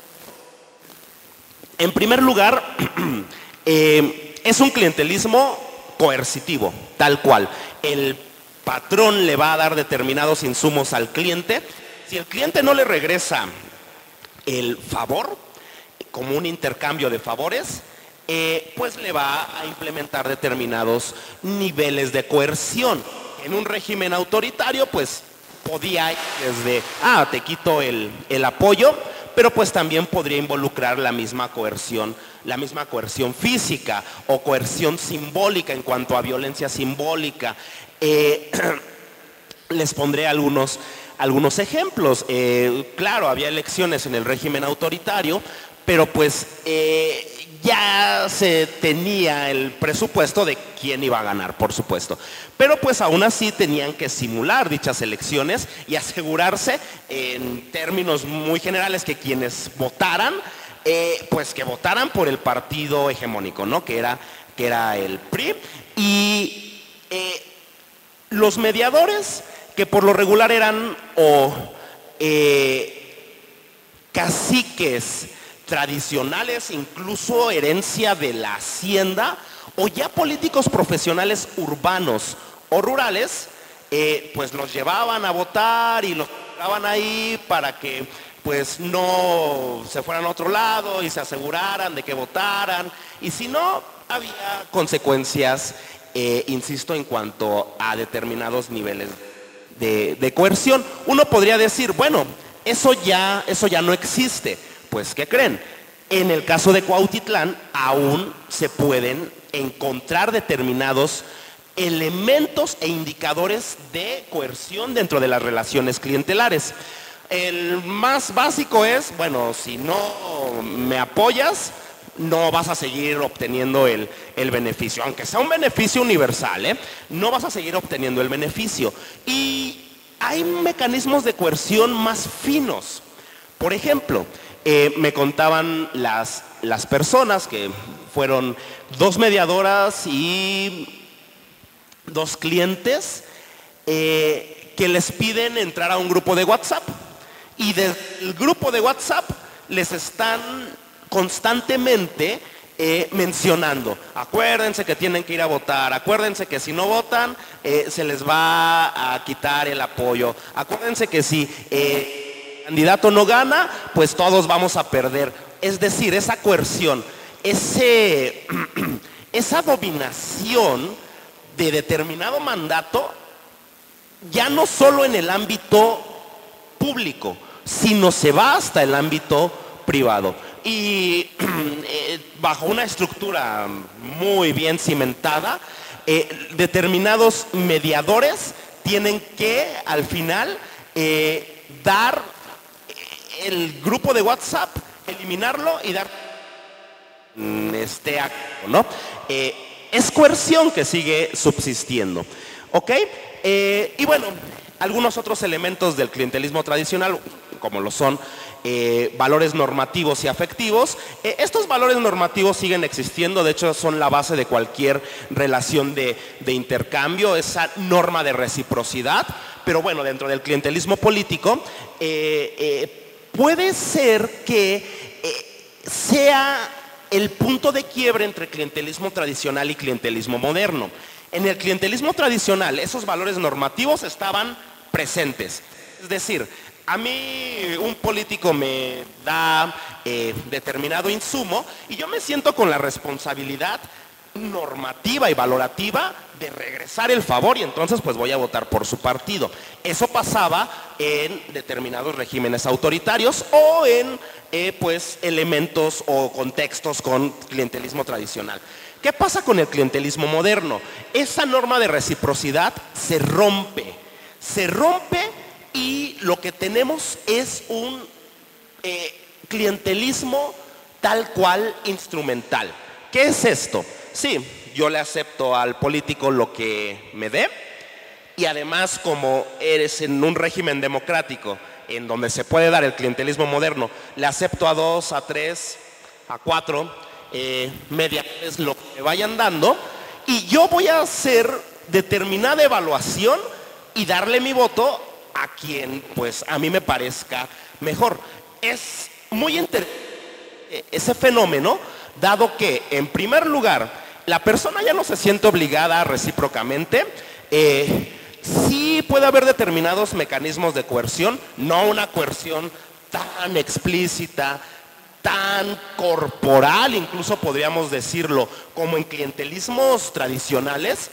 en primer lugar, eh, es un clientelismo coercitivo, tal cual. El patrón le va a dar determinados insumos al cliente. Si el cliente no le regresa el favor, como un intercambio de favores, eh, pues le va a implementar determinados niveles de coerción. En un régimen autoritario, pues podía ir desde, ah, te quito el, el apoyo, pero pues también podría involucrar la misma coerción, la misma coerción física o coerción simbólica en cuanto a violencia simbólica. Eh, les pondré algunos, algunos ejemplos. Eh, claro, había elecciones en el régimen autoritario, pero pues eh, ya se tenía el presupuesto de quién iba a ganar, por supuesto. Pero pues aún así tenían que simular dichas elecciones y asegurarse en términos muy generales que quienes votaran, eh, pues que votaran por el partido hegemónico, ¿no? Que era, que era el P R I. Y eh, los mediadores, que por lo regular eran o eh, caciques tradicionales, incluso herencia de la hacienda, o ya políticos profesionales urbanos o rurales, eh, pues los llevaban a votar y los llevaban ahí para que pues no se fueran a otro lado y se aseguraran de que votaran, y si no, había consecuencias, eh, insisto, en cuanto a determinados niveles de, de coerción. Uno podría decir, bueno, eso ya, eso ya no existe. Pues, ¿qué creen? En el caso de Cuautitlán aún se pueden encontrar determinados elementos e indicadores de coerción dentro de las relaciones clientelares. El más básico es, bueno, si no me apoyas, no vas a seguir obteniendo el, el beneficio. Aunque sea un beneficio universal, ¿eh? No vas a seguir obteniendo el beneficio. Y hay mecanismos de coerción más finos. Por ejemplo, Eh, me contaban las, las personas que fueron dos mediadoras y dos clientes eh, que les piden entrar a un grupo de WhatsApp, y desde el grupo de WhatsApp les están constantemente eh, mencionando, acuérdense que tienen que ir a votar, acuérdense que si no votan eh, se les va a quitar el apoyo, acuérdense que si eh, candidato no gana, pues todos vamos a perder. Es decir, esa coerción, ese, esa dominación de determinado mandato, ya no solo en el ámbito público, sino se va hasta el ámbito privado. Y eh, bajo una estructura muy bien cimentada, eh, determinados mediadores tienen que, al final, eh, dar el grupo de WhatsApp, eliminarlo y dar este acto, ¿no? Eh, es coerción que sigue subsistiendo, ¿ok? Eh, y bueno, algunos otros elementos del clientelismo tradicional, como lo son eh, valores normativos y afectivos. Eh, estos valores normativos siguen existiendo, de hecho son la base de cualquier relación de, de intercambio, esa norma de reciprocidad. Pero bueno, dentro del clientelismo político, eh, eh, puede ser que eh, sea el punto de quiebre entre clientelismo tradicional y clientelismo moderno. En el clientelismo tradicional, esos valores normativos estaban presentes. Es decir, a mí un político me da eh, determinado insumo y yo me siento con la responsabilidad normativa y valorativa de regresar el favor, y entonces pues voy a votar por su partido. Eso pasaba en determinados regímenes autoritarios o en eh, pues elementos o contextos con clientelismo tradicional. ¿Qué pasa con el clientelismo moderno? Esa norma de reciprocidad se rompe, se rompe y lo que tenemos es un eh, clientelismo tal cual instrumental. ¿Qué es esto? Sí, yo le acepto al político lo que me dé, y además, como eres en un régimen democrático en donde se puede dar el clientelismo moderno, le acepto a dos, a tres, a cuatro eh, mediadores lo que me vayan dando, y yo voy a hacer determinada evaluación y darle mi voto a quien pues a mí me parezca mejor. Es muy interesante ese fenómeno, dado que en primer lugar la persona ya no se siente obligada recíprocamente. Eh, sí puede haber determinados mecanismos de coerción, no una coerción tan explícita, tan corporal, incluso podríamos decirlo, como en clientelismos tradicionales,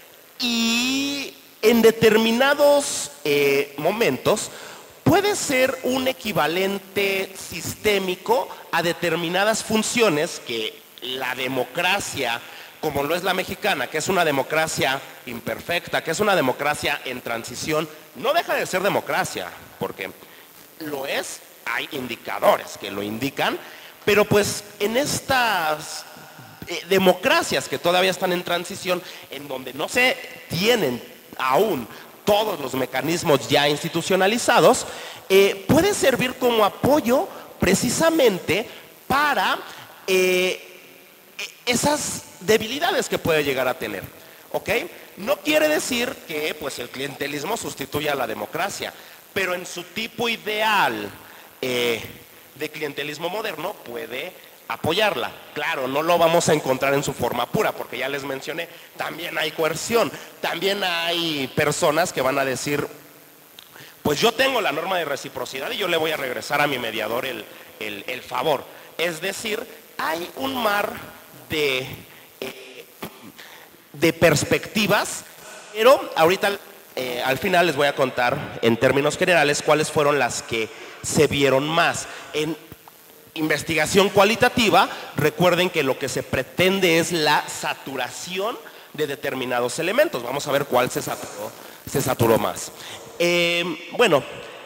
y en determinados eh, momentos puede ser un equivalente sistémico a determinadas funciones que la democracia, como lo es la mexicana, que es una democracia imperfecta, que es una democracia en transición, no deja de ser democracia, porque lo es, hay indicadores que lo indican, pero pues en estas eh, democracias que todavía están en transición, en donde no se tienen aún todos los mecanismos ya institucionalizados, eh, puede servir como apoyo precisamente para eh, esas debilidades que puede llegar a tener, ¿ok? No quiere decir que pues, el clientelismo sustituya a la democracia, pero en su tipo ideal eh, de clientelismo moderno puede apoyarla. Claro, no lo vamos a encontrar en su forma pura, porque ya les mencioné, también hay coerción, también hay personas que van a decir, pues yo tengo la norma de reciprocidad y yo le voy a regresar a mi mediador el, el, el favor. Es decir, hay un mar de, eh, de perspectivas, pero ahorita eh, al final les voy a contar en términos generales cuáles fueron las que se vieron más. En investigación cualitativa, recuerden que lo que se pretende es la saturación de determinados elementos. Vamos a ver cuál se saturó, se saturó más. Eh, bueno,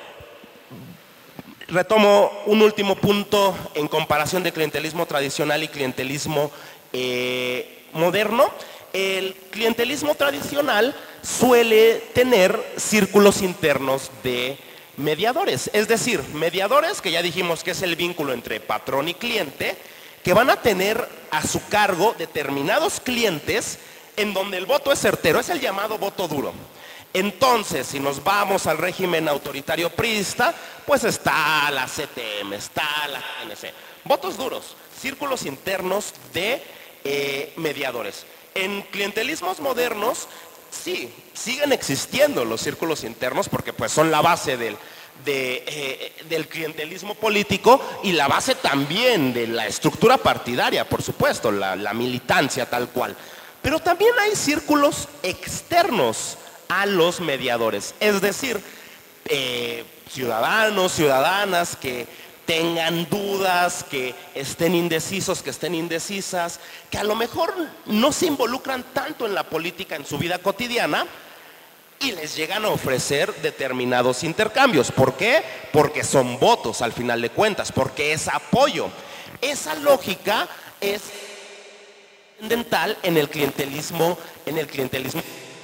retomo un último punto en comparación de clientelismo tradicional y clientelismo eh, moderno. El clientelismo tradicional suele tener círculos internos de mediadores, es decir, mediadores que ya dijimos que es el vínculo entre patrón y cliente, que van a tener a su cargo determinados clientes en donde el voto es certero, es el llamado voto duro. Entonces, si nos vamos al régimen autoritario priista, pues está la C T M, está la A N C. Votos duros, círculos internos de eh, mediadores. En clientelismos modernos, sí, siguen existiendo los círculos internos porque pues son la base del, de, eh, del clientelismo político y la base también de la estructura partidaria, por supuesto, la, la militancia tal cual. Pero también hay círculos externos a los mediadores, es decir, eh, ciudadanos, ciudadanas que tengan dudas, que estén indecisos, que estén indecisas, que a lo mejor no se involucran tanto en la política en su vida cotidiana y les llegan a ofrecer determinados intercambios. ¿Por qué? Porque son votos al final de cuentas, porque es apoyo. Esa lógica es trascendental en el clientelismo, en el clientelismo.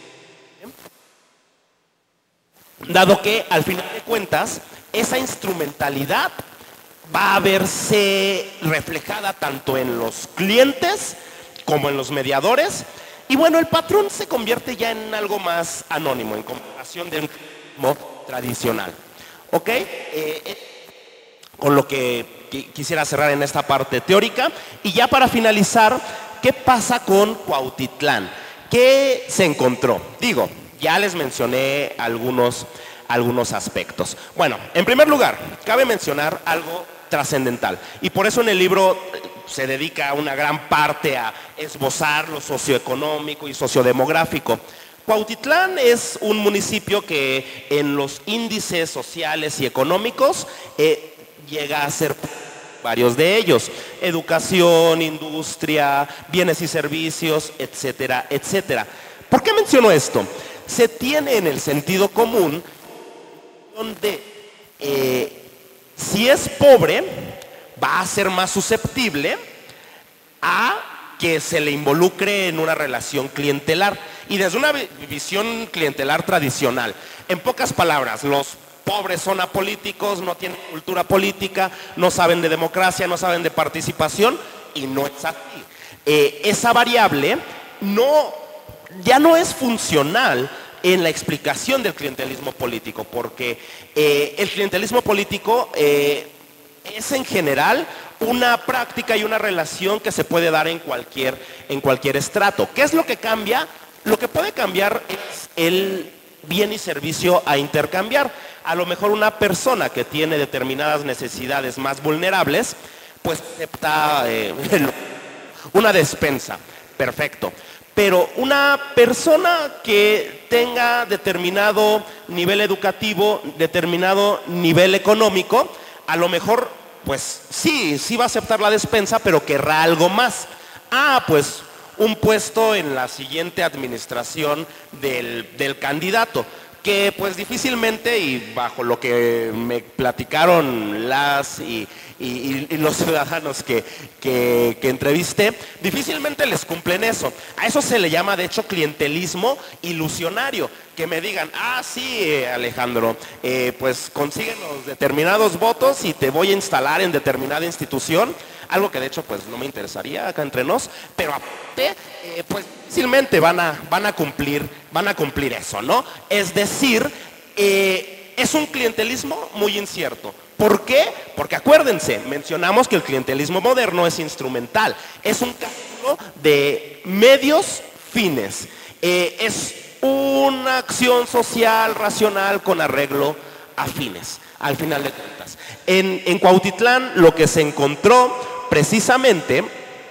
Dado que al final de cuentas esa instrumentalidad va a verse reflejada tanto en los clientes como en los mediadores. Y bueno, el patrón se convierte ya en algo más anónimo en comparación del clientelismo tradicional. ¿Ok? Eh, eh, con lo que qu quisiera cerrar en esta parte teórica. Y ya para finalizar, ¿qué pasa con Cuautitlán? ¿Qué se encontró? Digo, ya les mencioné algunos, algunos aspectos. Bueno, en primer lugar, cabe mencionar algo trascendental. Y por eso en el libro se dedica una gran parte a esbozar lo socioeconómico y sociodemográfico. Cuautitlán es un municipio que en los índices sociales y económicos eh, llega a ser varios de ellos: educación, industria, bienes y servicios, etcétera, etcétera. ¿Por qué menciono esto? Se tiene en el sentido común donde eh, si es pobre, va a ser más susceptible a que se le involucre en una relación clientelar. Y desde una visión clientelar tradicional, en pocas palabras, los pobres son apolíticos, no tienen cultura política, no saben de democracia, no saben de participación, y no es así. Eh, esa variable no, ya no es funcional en la explicación del clientelismo político, porque eh, el clientelismo político eh, es en general una práctica y una relación que se puede dar en cualquier, en cualquier estrato. ¿Qué es lo que cambia? Lo que puede cambiar es el bien y servicio a intercambiar. A lo mejor una persona que tiene determinadas necesidades más vulnerables, pues acepta eh, una despensa, perfecto. Pero una persona que tenga determinado nivel educativo, determinado nivel económico, a lo mejor, pues sí, sí va a aceptar la despensa, pero querrá algo más. Ah, pues un puesto en la siguiente administración del, del candidato. que pues difícilmente, y bajo lo que me platicaron las y, y, y los ciudadanos que, que, que entrevisté, difícilmente les cumplen eso. A eso se le llama de hecho clientelismo ilusionario, que me digan, ah sí Alejandro, eh, pues consiguen los determinados votos y te voy a instalar en determinada institución, algo que de hecho pues no me interesaría acá entre nos, pero aparte eh, pues difícilmente van a, van a cumplir, van a cumplir eso, ¿no? Es decir, eh, es un clientelismo muy incierto. ¿Por qué? Porque acuérdense, mencionamos que el clientelismo moderno es instrumental, es un cálculo de medios fines, eh, es una acción social racional con arreglo a fines, al final de cuentas. En, en Cuautitlán lo que se encontró precisamente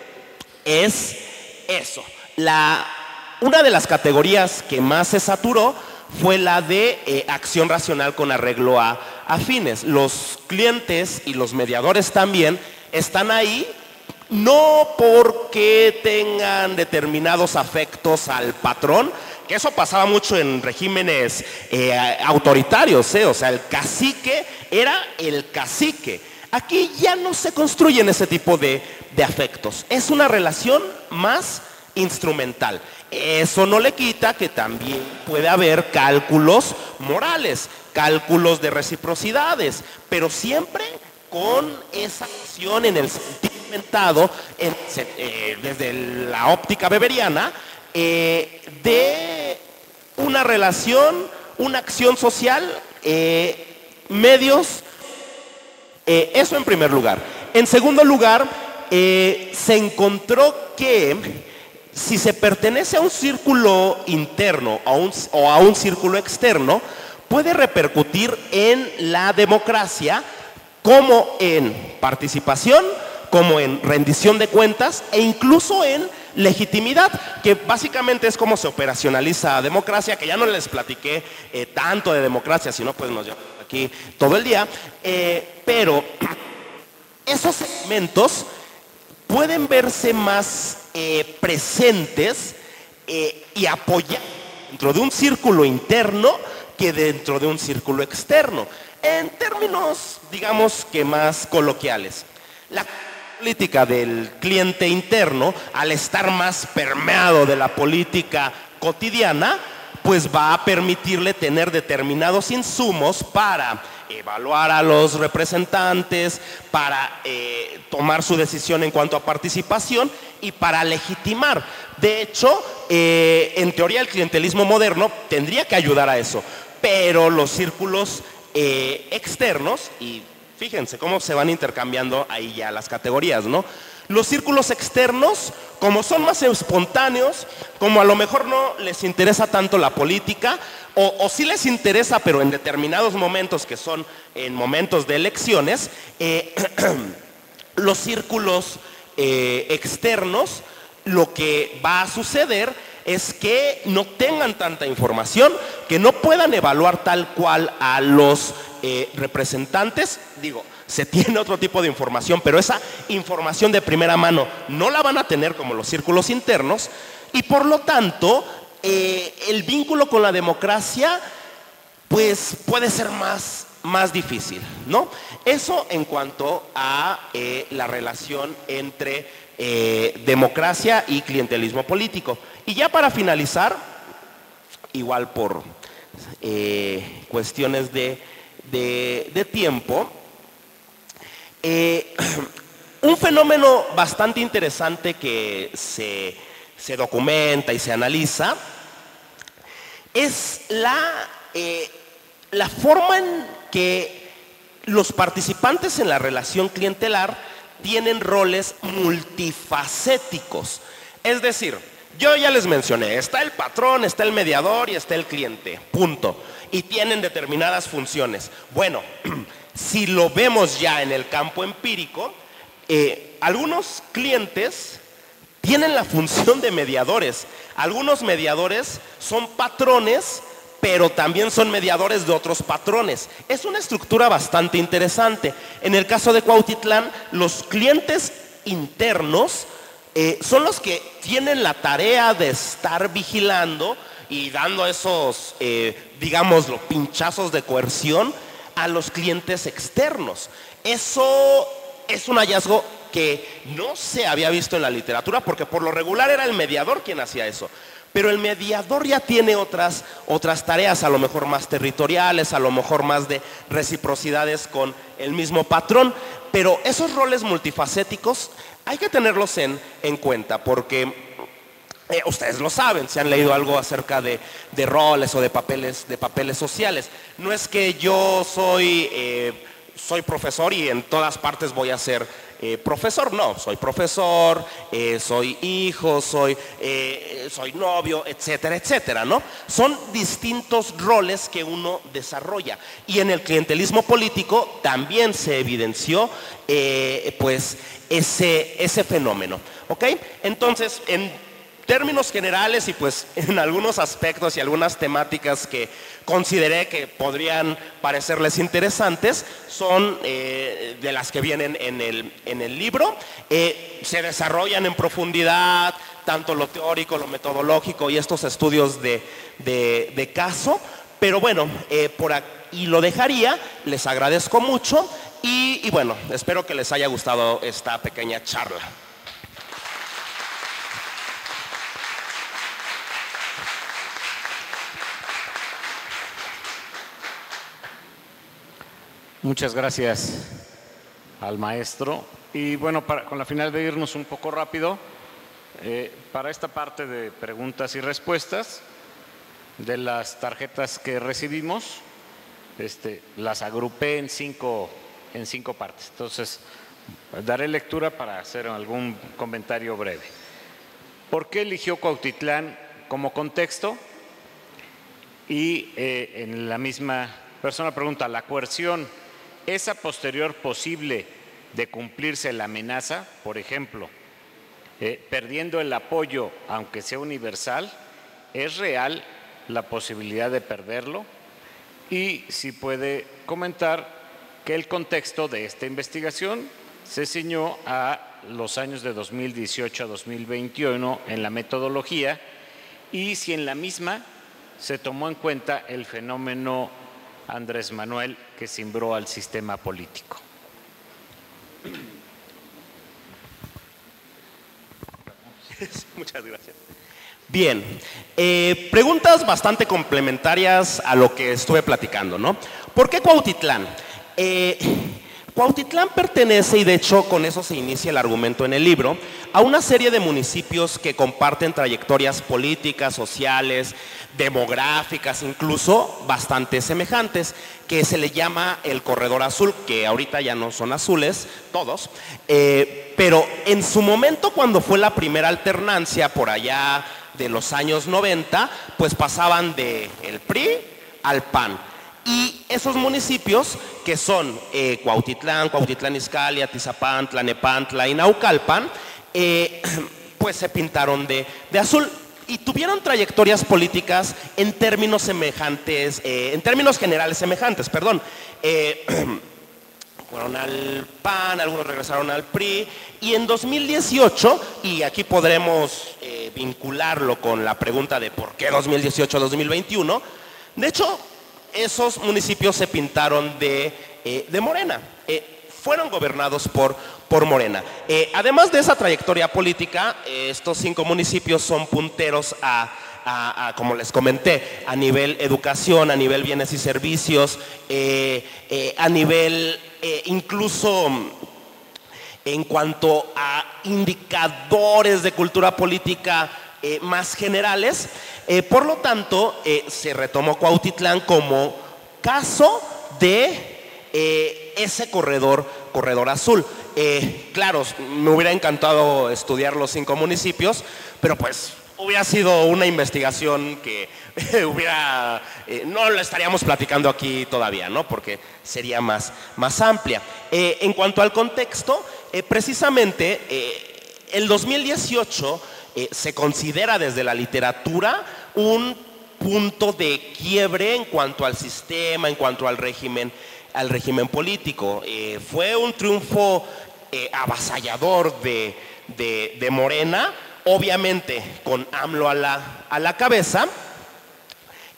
es eso. La, una de las categorías que más se saturó fue la de eh, acción racional con arreglo a, a fines. Los clientes y los mediadores también están ahí no porque tengan determinados afectos al patrón, que eso pasaba mucho en regímenes eh, autoritarios, ¿eh? O sea, el cacique era el cacique. Aquí ya no se construyen ese tipo de, de afectos. Es una relación más instrumental. Eso no le quita que también puede haber cálculos morales, cálculos de reciprocidades, pero siempre con esa acción en el sentido inventado, en, eh, desde la óptica weberiana, eh, de una relación, una acción social, eh, medios. Eh, eso en primer lugar. En segundo lugar, eh, se encontró que si se pertenece a un círculo interno a un, o a un círculo externo, puede repercutir en la democracia como en participación, como en rendición de cuentas e incluso en legitimidad, que básicamente es como se operacionaliza democracia, que ya no les platiqué eh, tanto de democracia, sino pues nos llevamos aquí todo el día, eh, pero esos segmentos pueden verse más eh, presentes eh, y apoyar dentro de un círculo interno que dentro de un círculo externo, en términos digamos que más coloquiales. La política del cliente interno, al estar más permeado de la política cotidiana, pues va a permitirle tener determinados insumos para evaluar a los representantes, para eh, tomar su decisión en cuanto a participación y para legitimar. De hecho, eh, en teoría el clientelismo moderno tendría que ayudar a eso, pero los círculos eh, externos, y fíjense cómo se van intercambiando ahí ya las categorías, ¿no? Los círculos externos, como son más espontáneos, como a lo mejor no les interesa tanto la política, o, o sí les interesa, pero en determinados momentos que son en momentos de elecciones, eh, los círculos eh, externos, lo que va a suceder es que no tengan tanta información, que no puedan evaluar tal cual a los eh, representantes. Digo, se tiene otro tipo de información, pero esa información de primera mano no la van a tener como los círculos internos, y por lo tanto eh, el vínculo con la democracia pues puede ser más, más difícil, ¿no? Eso en cuanto a eh, la relación entre eh, democracia y clientelismo político. Y ya para finalizar, igual por eh, cuestiones de, de, de tiempo, eh, un fenómeno bastante interesante que se, se documenta y se analiza es la, eh, la forma en que los participantes en la relación clientelar tienen roles multifacéticos. Es decir, yo ya les mencioné, está el patrón, está el mediador y está el cliente, punto. Y tienen determinadas funciones. Bueno, si lo vemos ya en el campo empírico, eh, algunos clientes tienen la función de mediadores. Algunos mediadores son patrones, pero también son mediadores de otros patrones. Es una estructura bastante interesante. En el caso de Cuautitlán, los clientes internos eh, son los que tienen la tarea de estar vigilando y dando esos, eh, digámoslo, pinchazos de coerción a los clientes externos. Eso es un hallazgo que no se había visto en la literatura, porque por lo regular era el mediador quien hacía eso. Pero el mediador ya tiene otras, otras tareas, a lo mejor más territoriales, a lo mejor más de reciprocidades con el mismo patrón. Pero esos roles multifacéticos hay que tenerlos en, en cuenta, porque eh, ustedes lo saben, si han leído algo acerca de, de roles o de papeles, de papeles sociales. No es que yo soy, eh, soy profesor y en todas partes voy a ser Eh, profesor, no, soy profesor, eh, soy hijo, soy, eh, soy novio, etcétera, etcétera, ¿no? Son distintos roles que uno desarrolla. Y en el clientelismo político también se evidenció eh, pues ese, ese fenómeno, ¿ok? Entonces, en términos generales y pues en algunos aspectos y algunas temáticas que consideré que podrían parecerles interesantes son eh, de las que vienen en el, en el libro. Eh, se desarrollan en profundidad tanto lo teórico, lo metodológico y estos estudios de, de, de caso, pero bueno, eh, por aquí lo dejaría. Les agradezco mucho y, y bueno, espero que les haya gustado esta pequeña charla. Muchas gracias al maestro. Y bueno, para, con la final de irnos un poco rápido, eh, para esta parte de preguntas y respuestas, de las tarjetas que recibimos, este, las agrupé en cinco, en cinco partes. Entonces, daré lectura para hacer algún comentario breve. ¿Por qué eligió Cuautitlán como contexto? Y eh, en la misma persona pregunta, ¿la coerción es a posterior posible de cumplirse la amenaza? Por ejemplo, eh, perdiendo el apoyo, aunque sea universal, ¿es real la posibilidad de perderlo? Y si puede comentar que el contexto de esta investigación se ciñó a los años de dos mil dieciocho a dos mil veintiuno en la metodología, y si en la misma se tomó en cuenta el fenómeno Andrés Manuel que cimbró al sistema político. Muchas gracias. Bien, eh, preguntas bastante complementarias a lo que estuve platicando, ¿no? ¿Por qué Cuautitlán? Eh, Cuautitlán pertenece, y de hecho con eso se inicia el argumento en el libro, a una serie de municipios que comparten trayectorias políticas, sociales, demográficas, incluso bastante semejantes, que se le llama el Corredor Azul, que ahorita ya no son azules todos, eh, pero en su momento, cuando fue la primera alternancia por allá de los años noventa, pues pasaban de el P R I al P A N. Y esos municipios que son eh, Cuautitlán, Cuautitlán Izcalli, Atizapán, Tlanepantla y Naucalpan, eh, pues se pintaron de, de azul y tuvieron trayectorias políticas en términos semejantes, eh, en términos generales semejantes, perdón. Eh, fueron al P A N, algunos regresaron al P R I, y en dos mil dieciocho, y aquí podremos eh, vincularlo con la pregunta de por qué dos mil dieciocho a dos mil veintiuno, de hecho, esos municipios se pintaron de, eh, de Morena, eh, fueron gobernados por, por Morena. Eh, además de esa trayectoria política, eh, estos cinco municipios son punteros a, a, a, como les comenté, a nivel educación, a nivel bienes y servicios, eh, eh, a nivel eh, incluso en cuanto a indicadores de cultura política eh, más generales. Eh, por lo tanto, eh, se retomó Cuautitlán como caso de eh, ese corredor, corredor azul. Eh, claro, me hubiera encantado estudiar los cinco municipios, pero pues hubiera sido una investigación que hubiera, eh, no lo estaríamos platicando aquí todavía, ¿no? Porque sería más, más amplia. Eh, en cuanto al contexto, eh, precisamente eh, el dos mil dieciocho Eh, se considera desde la literatura un punto de quiebre en cuanto al sistema, en cuanto al régimen, al régimen político. Eh, fue un triunfo eh, avasallador de, de, de Morena, obviamente con AMLO a la, a la cabeza,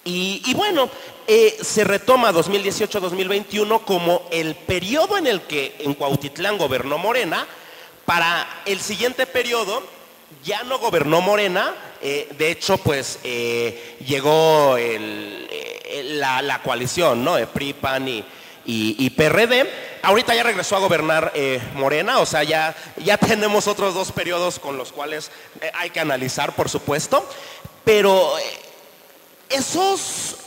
Y, y bueno, eh, se retoma dos mil dieciocho a dos mil veintiuno como el periodo en el que en Cuautitlán gobernó Morena. Para el siguiente periodo ya no gobernó Morena, eh, de hecho pues eh, llegó el, eh, la, la coalición, ¿no? P R I, P A N y, y, y P R D. Ahorita ya regresó a gobernar eh, Morena, o sea, ya, ya tenemos otros dos periodos con los cuales eh, hay que analizar, por supuesto, pero eh, esos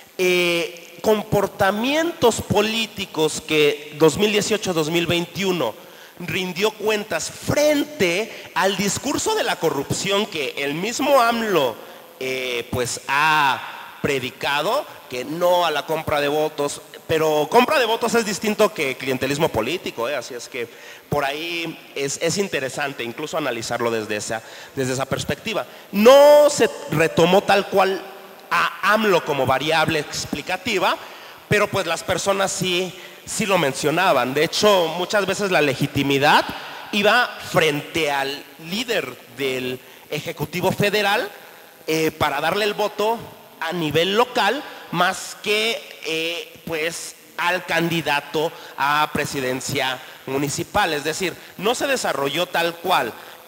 eh, comportamientos políticos que dos mil dieciocho a dos mil veintiuno rindió cuentas frente al discurso de la corrupción que el mismo AMLO eh, pues ha predicado, que no a la compra de votos, pero compra de votos es distinto que clientelismo político, ¿eh? Así es que por ahí es, es interesante incluso analizarlo desde esa, desde esa perspectiva. No se retomó tal cual a AMLO como variable explicativa, pero pues las personas sí, sí lo mencionaban. De hecho, muchas veces la legitimidad iba frente al líder del Ejecutivo Federal eh, para darle el voto a nivel local, más que eh, pues al candidato a presidencia municipal. Es decir, no se desarrolló tal cual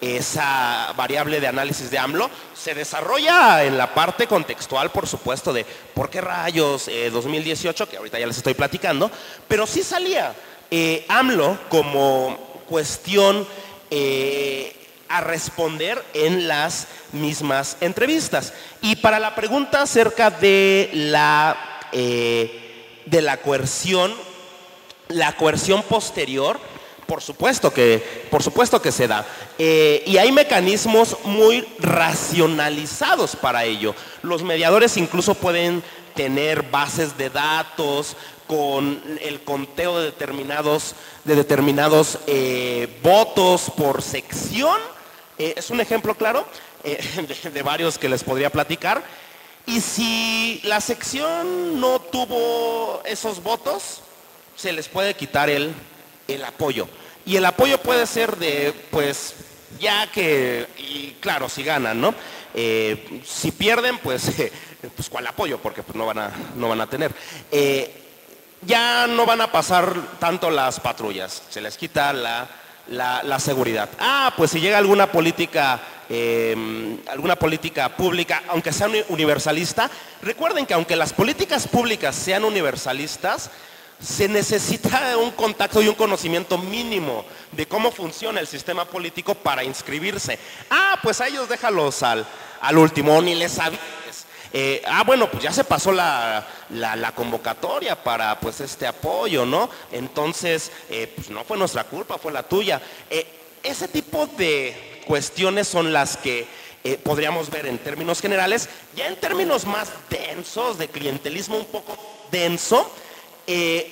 esa variable de análisis de AMLO, se desarrolla en la parte contextual, por supuesto, de por qué rayos eh, dos mil dieciocho, que ahorita ya les estoy platicando, pero sí salía eh, AMLO como cuestión eh, a responder en las mismas entrevistas. Y para la pregunta acerca de la, eh, de la coerción, la coerción posterior, por supuesto que, por supuesto que se da. Eh, y hay mecanismos muy racionalizados para ello. Los mediadores incluso pueden tener bases de datos con el conteo de determinados, de determinados eh, votos por sección. Eh, es un ejemplo claro eh, de, de varios que les podría platicar. Y si la sección no tuvo esos votos, se les puede quitar el, el apoyo. Y el apoyo puede ser de, pues, ya que, y claro, si ganan, ¿no? Eh, si pierden, pues, eh, pues, ¿cuál apoyo? Porque pues, no, van a, no van a tener. Eh, ya no van a pasar tanto las patrullas, se les quita la, la, la seguridad. Ah, pues si llega alguna política, eh, alguna política pública, aunque sea universalista, recuerden que aunque las políticas públicas sean universalistas, se necesita un contacto y un conocimiento mínimo de cómo funciona el sistema político para inscribirse. Ah, pues a ellos déjalos al, al último, ni les avises. Eh, ah, bueno, pues ya se pasó la, la, la convocatoria para pues este apoyo, ¿no? Entonces, eh, pues no fue nuestra culpa, fue la tuya. Eh, ese tipo de cuestiones son las que eh, podríamos ver en términos generales. Ya en términos más densos, de clientelismo un poco denso, Eh,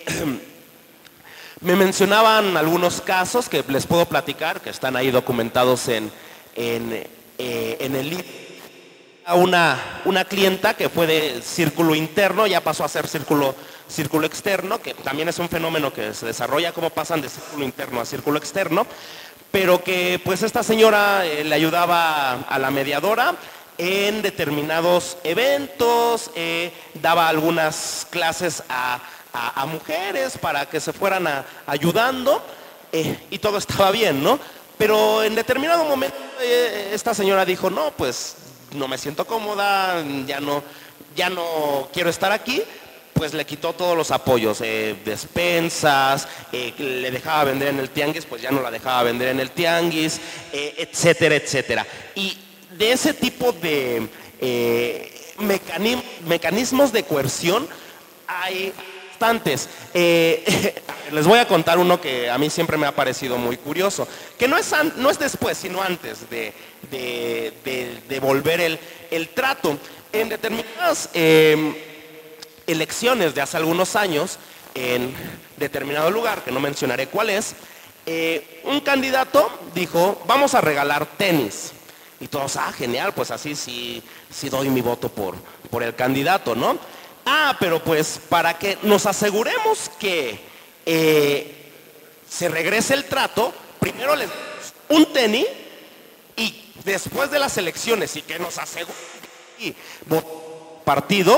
me mencionaban algunos casos que les puedo platicar, que están ahí documentados en, en, eh, en el libro. Una, una clienta que fue de círculo interno, ya pasó a ser círculo, círculo externo, que también es un fenómeno que se desarrolla, como pasan de círculo interno a círculo externo, pero que pues esta señora eh, le ayudaba a la mediadora en determinados eventos, eh, daba algunas clases a A, a mujeres para que se fueran a, ayudando eh, y todo estaba bien, ¿no? Pero en determinado momento eh, esta señora dijo, no, pues no me siento cómoda, ya no, ya no quiero estar aquí, pues le quitó todos los apoyos, eh, despensas, eh, le dejaba vender en el tianguis, pues ya no la dejaba vender en el tianguis, eh, etcétera, etcétera. Y de ese tipo de eh, mecanismos, mecanismos de coerción hay bastantes. Eh, les voy a contar uno que a mí siempre me ha parecido muy curioso, que no es, an, no es después, sino antes de, de, de, de volver el, el trato. En determinadas eh, elecciones de hace algunos años, en determinado lugar, que no mencionaré cuál es, eh, un candidato dijo, vamos a regalar tenis. Y todos, ah, genial, pues así sí, sí doy mi voto por, por el candidato, ¿no? Ah, pero pues para que nos aseguremos que eh, se regrese el trato, primero les damos un tenis y después de las elecciones y que nos asegure que partido,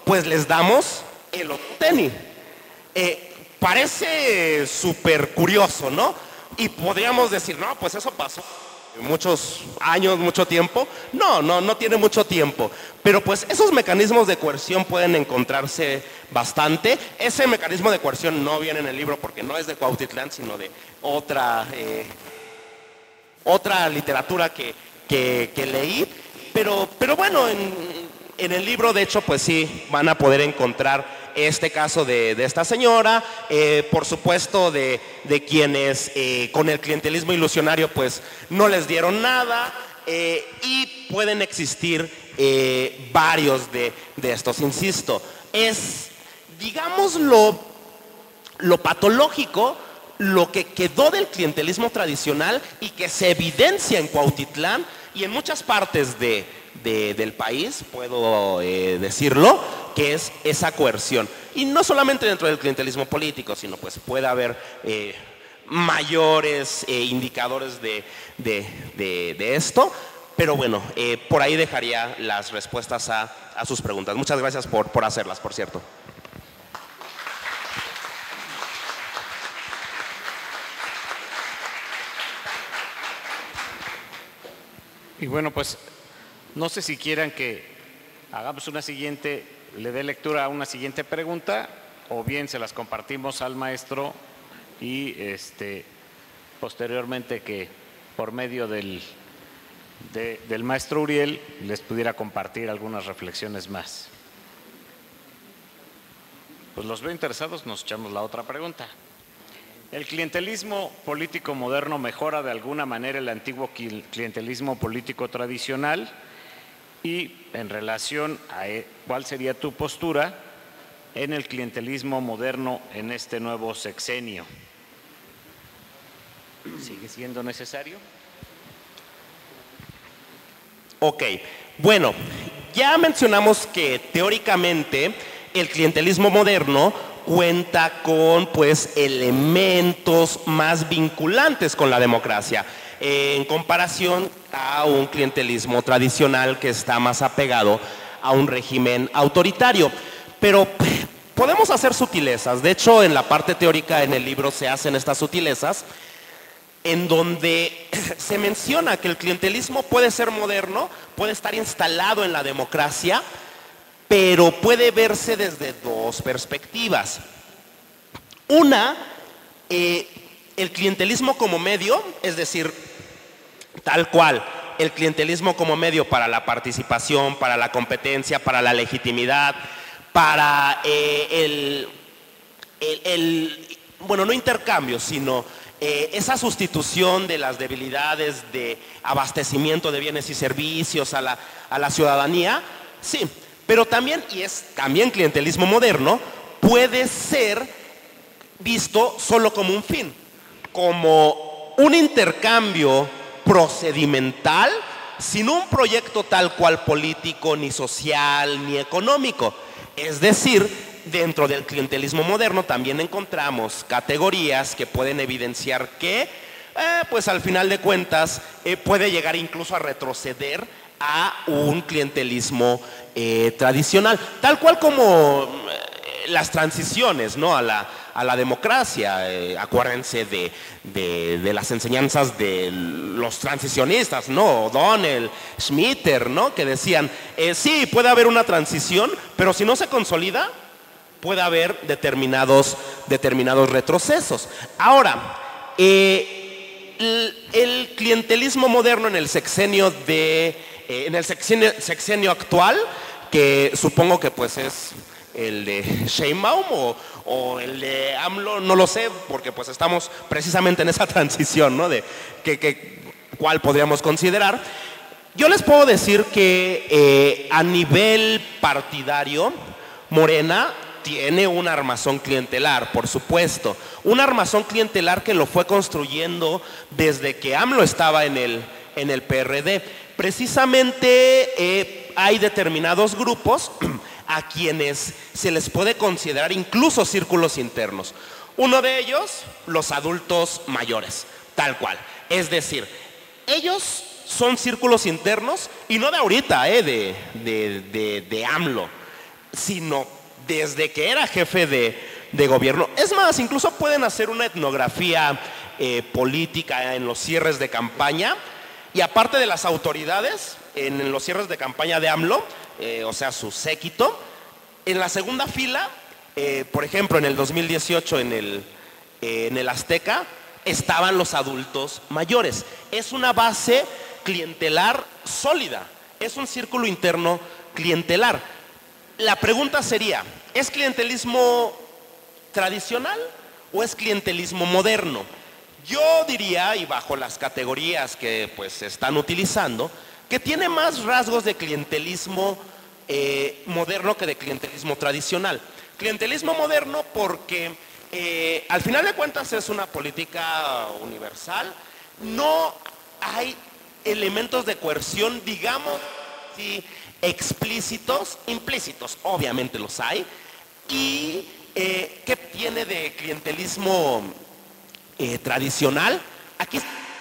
pues les damos el otro tenis. Eh, parece súper curioso, ¿no? Y podríamos decir, no, pues eso pasó muchos años, mucho tiempo. No, no, no tiene mucho tiempo. Pero pues esos mecanismos de coerción pueden encontrarse bastante. Ese mecanismo de coerción no viene en el libro porque no es de Cuautitlán, sino de otra, eh, otra literatura que, que, que leí. Pero, pero bueno, en, en el libro de hecho pues sí van a poder encontrar este caso de, de esta señora, eh, por supuesto de, de quienes eh, con el clientelismo ilusionario pues no les dieron nada, eh, y pueden existir eh, varios de, de estos, insisto. Es, digamos, lo, lo patológico, lo que quedó del clientelismo tradicional y que se evidencia en Cuautitlán y en muchas partes de, de, del país, puedo eh, decirlo, que es esa coerción. Y no solamente dentro del clientelismo político, sino pues puede haber eh, mayores eh, indicadores de, de, de, de esto. Pero bueno, eh, por ahí dejaría las respuestas a, a sus preguntas. Muchas gracias por, por hacerlas, por cierto. Y bueno, pues no sé si quieran que hagamos una siguiente, le dé lectura a una siguiente pregunta, o bien se las compartimos al maestro y este, posteriormente que por medio del, de, del maestro Uriel les pudiera compartir algunas reflexiones más. Pues los veo interesados, nos echamos la otra pregunta. ¿El clientelismo político moderno mejora de alguna manera el antiguo clientelismo político tradicional? Y en relación a cuál sería tu postura en el clientelismo moderno en este nuevo sexenio. ¿Sigue siendo necesario? Ok, bueno, ya mencionamos que teóricamente el clientelismo moderno cuenta con pues elementos más vinculantes con la democracia, eh, en comparación a un clientelismo tradicional que está más apegado a un régimen autoritario. Pero podemos hacer sutilezas. De hecho, en la parte teórica en el libro se hacen estas sutilezas, en donde se menciona que el clientelismo puede ser moderno, puede estar instalado en la democracia, pero puede verse desde dos perspectivas. Una, eh, el clientelismo como medio, es decir, tal cual, el clientelismo como medio para la participación, para la competencia, para la legitimidad, para eh, el, el, el, bueno, no intercambio, sino eh, esa sustitución de las debilidades de abastecimiento de bienes y servicios a la, a la ciudadanía, sí. Pero también, y es también clientelismo moderno, puede ser visto solo como un fin, como un intercambio procedimental sin un proyecto tal cual político, ni social, ni económico. Es decir, dentro del clientelismo moderno también encontramos categorías que pueden evidenciar que, eh, pues al final de cuentas, eh, puede llegar incluso a retroceder a un clientelismo eh, tradicional, tal cual como eh, las transiciones, ¿no?, a la, a la democracia. Eh, acuérdense de, de, de las enseñanzas de los transicionistas, ¿no?, O'Donnell, Schmitter, ¿no?, que decían, eh, sí, puede haber una transición, pero si no se consolida, puede haber determinados, determinados retrocesos. Ahora, eh, el, el clientelismo moderno en el sexenio de Eh, en el sexenio, sexenio actual, que supongo que pues es el de Sheinbaum o, o el de AMLO, no lo sé, porque pues estamos precisamente en esa transición, ¿no?, de que, que, cuál podríamos considerar. Yo les puedo decir que eh, a nivel partidario, Morena tiene un armazón clientelar, por supuesto, un armazón clientelar que lo fue construyendo desde que AMLO estaba en el, en el P R D. Precisamente eh, hay determinados grupos a quienes se les puede considerar incluso círculos internos. Uno de ellos, los adultos mayores, tal cual. Es decir, ellos son círculos internos, y no de ahorita, eh, de, de, de, de AMLO. sino desde que era jefe de, de gobierno. Es más, incluso pueden hacer una etnografía eh, política en los cierres de campaña, y aparte de las autoridades, en, en los cierres de campaña de AMLO, eh, o sea, su séquito, en la segunda fila, eh, por ejemplo, en el dos mil dieciocho en el, eh, en el Azteca, estaban los adultos mayores. Es una base clientelar sólida, es un círculo interno clientelar. La pregunta sería, ¿es clientelismo tradicional o es clientelismo moderno? Yo diría, y bajo las categorías que pues se están utilizando, que tiene más rasgos de clientelismo eh, moderno que de clientelismo tradicional. Clientelismo moderno porque eh, al final de cuentas es una política universal, no hay elementos de coerción, digamos, sí, explícitos, implícitos, obviamente los hay, y eh, ¿qué tiene de clientelismo eh, tradicional? Aquí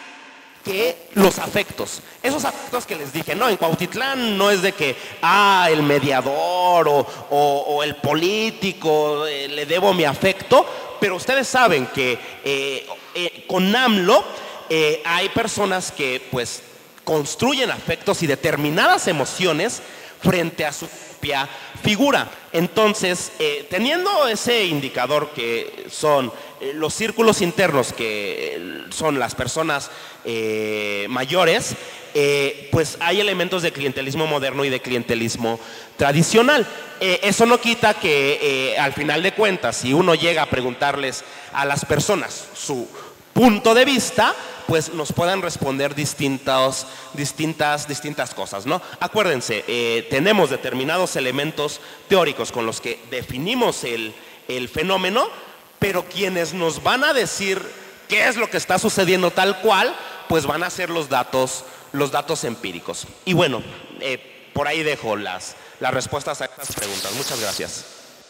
que los afectos, esos afectos que les dije, no, en Cuautitlán no es de que, ah, el mediador o, o, o el político, eh, le debo mi afecto, pero ustedes saben que eh, eh, con AMLO eh, hay personas que pues construyen afectos y determinadas emociones frente a su propia figura. Entonces, eh, teniendo ese indicador que son eh, los círculos internos, que eh, son las personas eh, mayores, eh, pues hay elementos de clientelismo moderno y de clientelismo tradicional. Eh, eso no quita que eh, al final de cuentas, si uno llega a preguntarles a las personas su punto de vista, pues nos puedan responder distintas, distintas, distintas cosas, ¿no? Acuérdense, eh, tenemos determinados elementos teóricos con los que definimos el, el fenómeno, pero quienes nos van a decir qué es lo que está sucediendo tal cual, pues van a ser los datos, los datos empíricos. Y bueno, eh, por ahí dejo las, las respuestas a estas preguntas. Muchas gracias.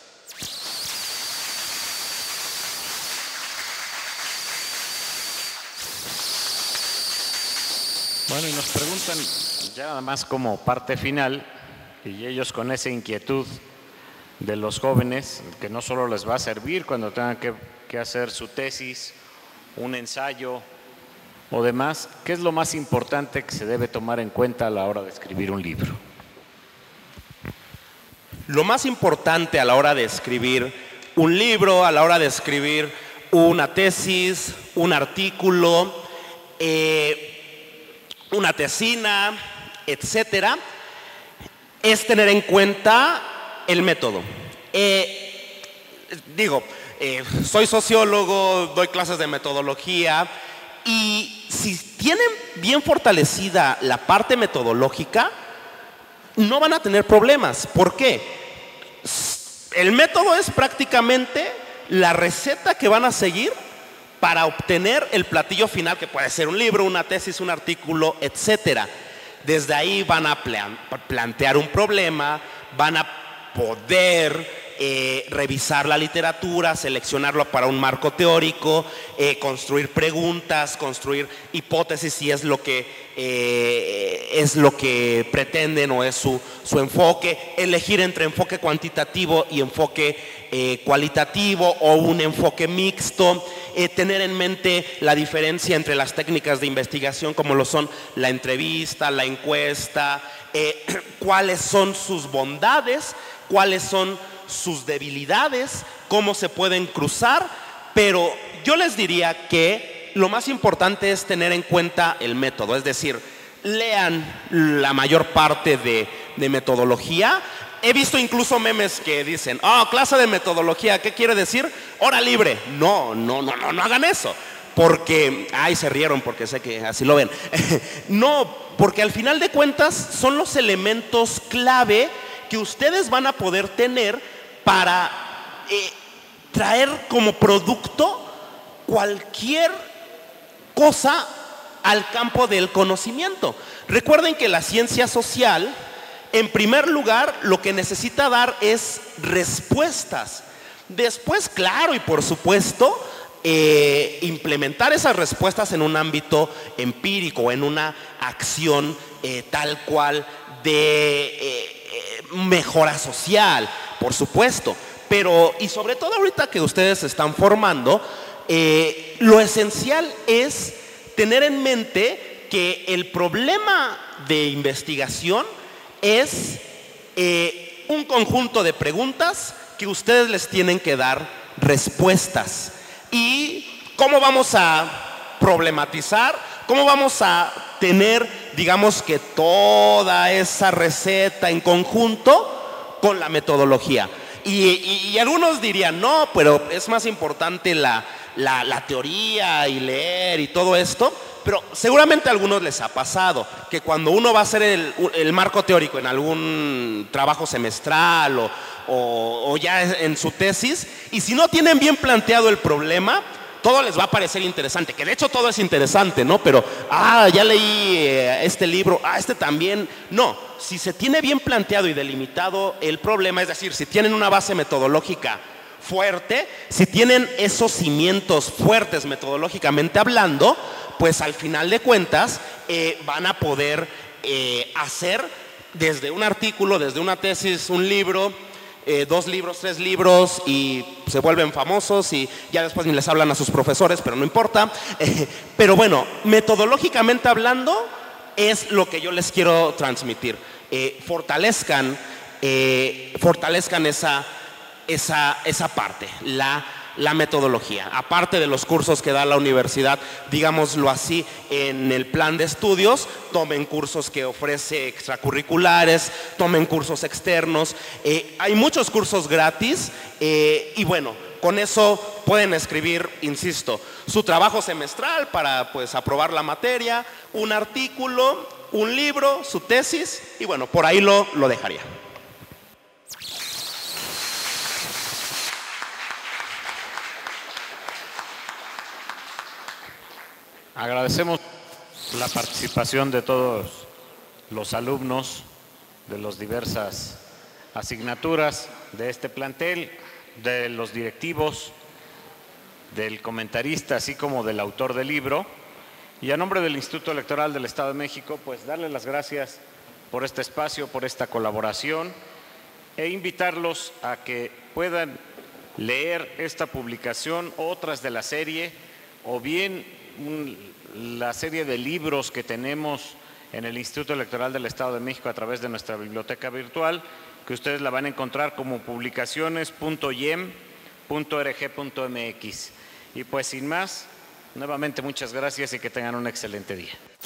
Bueno, y nos preguntan ya nada más como parte final, y ellos con esa inquietud de los jóvenes, que no solo les va a servir cuando tengan que, que hacer su tesis, un ensayo o demás, ¿qué es lo más importante que se debe tomar en cuenta a la hora de escribir un libro? Lo más importante a la hora de escribir un libro, a la hora de escribir una tesis, un artículo, eh, una tesina, etcétera, es tener en cuenta el método. Eh, digo, eh, soy sociólogo, doy clases de metodología, y si tienen bien fortalecida la parte metodológica, no van a tener problemas. ¿Por qué? El método es prácticamente la receta que van a seguir para obtener el platillo final, que puede ser un libro, una tesis, un artículo, etcétera. Desde ahí van a plan, plantear un problema, van a poder eh, revisar la literatura, seleccionarlo para un marco teórico, eh, construir preguntas, construir hipótesis si es lo que, eh, es lo que pretenden o es su, su enfoque, elegir entre enfoque cuantitativo y enfoque eh, cualitativo o un enfoque mixto. Eh, tener en mente la diferencia entre las técnicas de investigación como lo son la entrevista, la encuesta, eh, cuáles son sus bondades, cuáles son sus debilidades, cómo se pueden cruzar, pero yo les diría que lo más importante es tener en cuenta el método, es decir, lean la mayor parte de, de metodología. He visto incluso memes que dicen, oh, clase de metodología, ¿qué quiere decir? Hora libre. No, no, no, no, no hagan eso. Porque, ay, se rieron porque sé que así lo ven. No, porque al final de cuentas son los elementos clave que ustedes van a poder tener para eh, traer como producto cualquier cosa al campo del conocimiento. Recuerden que la ciencia social, en primer lugar, lo que necesita dar es respuestas. Después, claro, y por supuesto, eh, implementar esas respuestas en un ámbito empírico, en una acción eh, tal cual de eh, mejora social. por supuesto, pero y sobre todo ahorita que ustedes se están formando, eh, lo esencial es tener en mente que el problema de investigación es eh, un conjunto de preguntas que ustedes les tienen que dar respuestas. ¿Y cómo vamos a problematizar? ¿Cómo vamos a tener, digamos que toda esa receta en conjunto con la metodología? Y, y, y algunos dirían, no, pero es más importante la, la, la teoría y leer y todo esto. Pero seguramente a algunos les ha pasado que cuando uno va a hacer el, el marco teórico en algún trabajo semestral o, o, o ya en su tesis, y si no tienen bien planteado el problema, todo les va a parecer interesante, que de hecho todo es interesante, ¿no? Pero, ah, ya leí eh, este libro, ah, este también. No, si se tiene bien planteado y delimitado el problema, es decir, si tienen una base metodológica fuerte, si tienen esos cimientos fuertes metodológicamente hablando, pues al final de cuentas eh, van a poder eh, hacer desde un artículo, desde una tesis, un libro, eh, dos libros, tres libros, y se vuelven famosos y ya después ni les hablan a sus profesores, pero no importa. Eh, pero bueno, metodológicamente hablando es lo que yo les quiero transmitir. Eh, fortalezcan, eh, fortalezcan esa, esa, esa parte, la la metodología, aparte de los cursos que da la universidad, digámoslo así, en el plan de estudios, tomen cursos que ofrece extracurriculares, tomen cursos externos, eh, hay muchos cursos gratis eh, y bueno, con eso pueden escribir, insisto, su trabajo semestral para pues aprobar la materia, un artículo, un libro, su tesis y bueno, por ahí lo, lo dejaría. Agradecemos la participación de todos los alumnos de las diversas asignaturas de este plantel, de los directivos, del comentarista, así como del autor del libro. Y a nombre del Instituto Electoral del Estado de México, pues darles las gracias por este espacio, por esta colaboración e invitarlos a que puedan leer esta publicación, otras de la serie, o bien Un, la serie de libros que tenemos en el Instituto Electoral del Estado de México a través de nuestra biblioteca virtual, que ustedes la van a encontrar como publicaciones punto i e m punto org punto m x. Y pues sin más, nuevamente muchas gracias y que tengan un excelente día.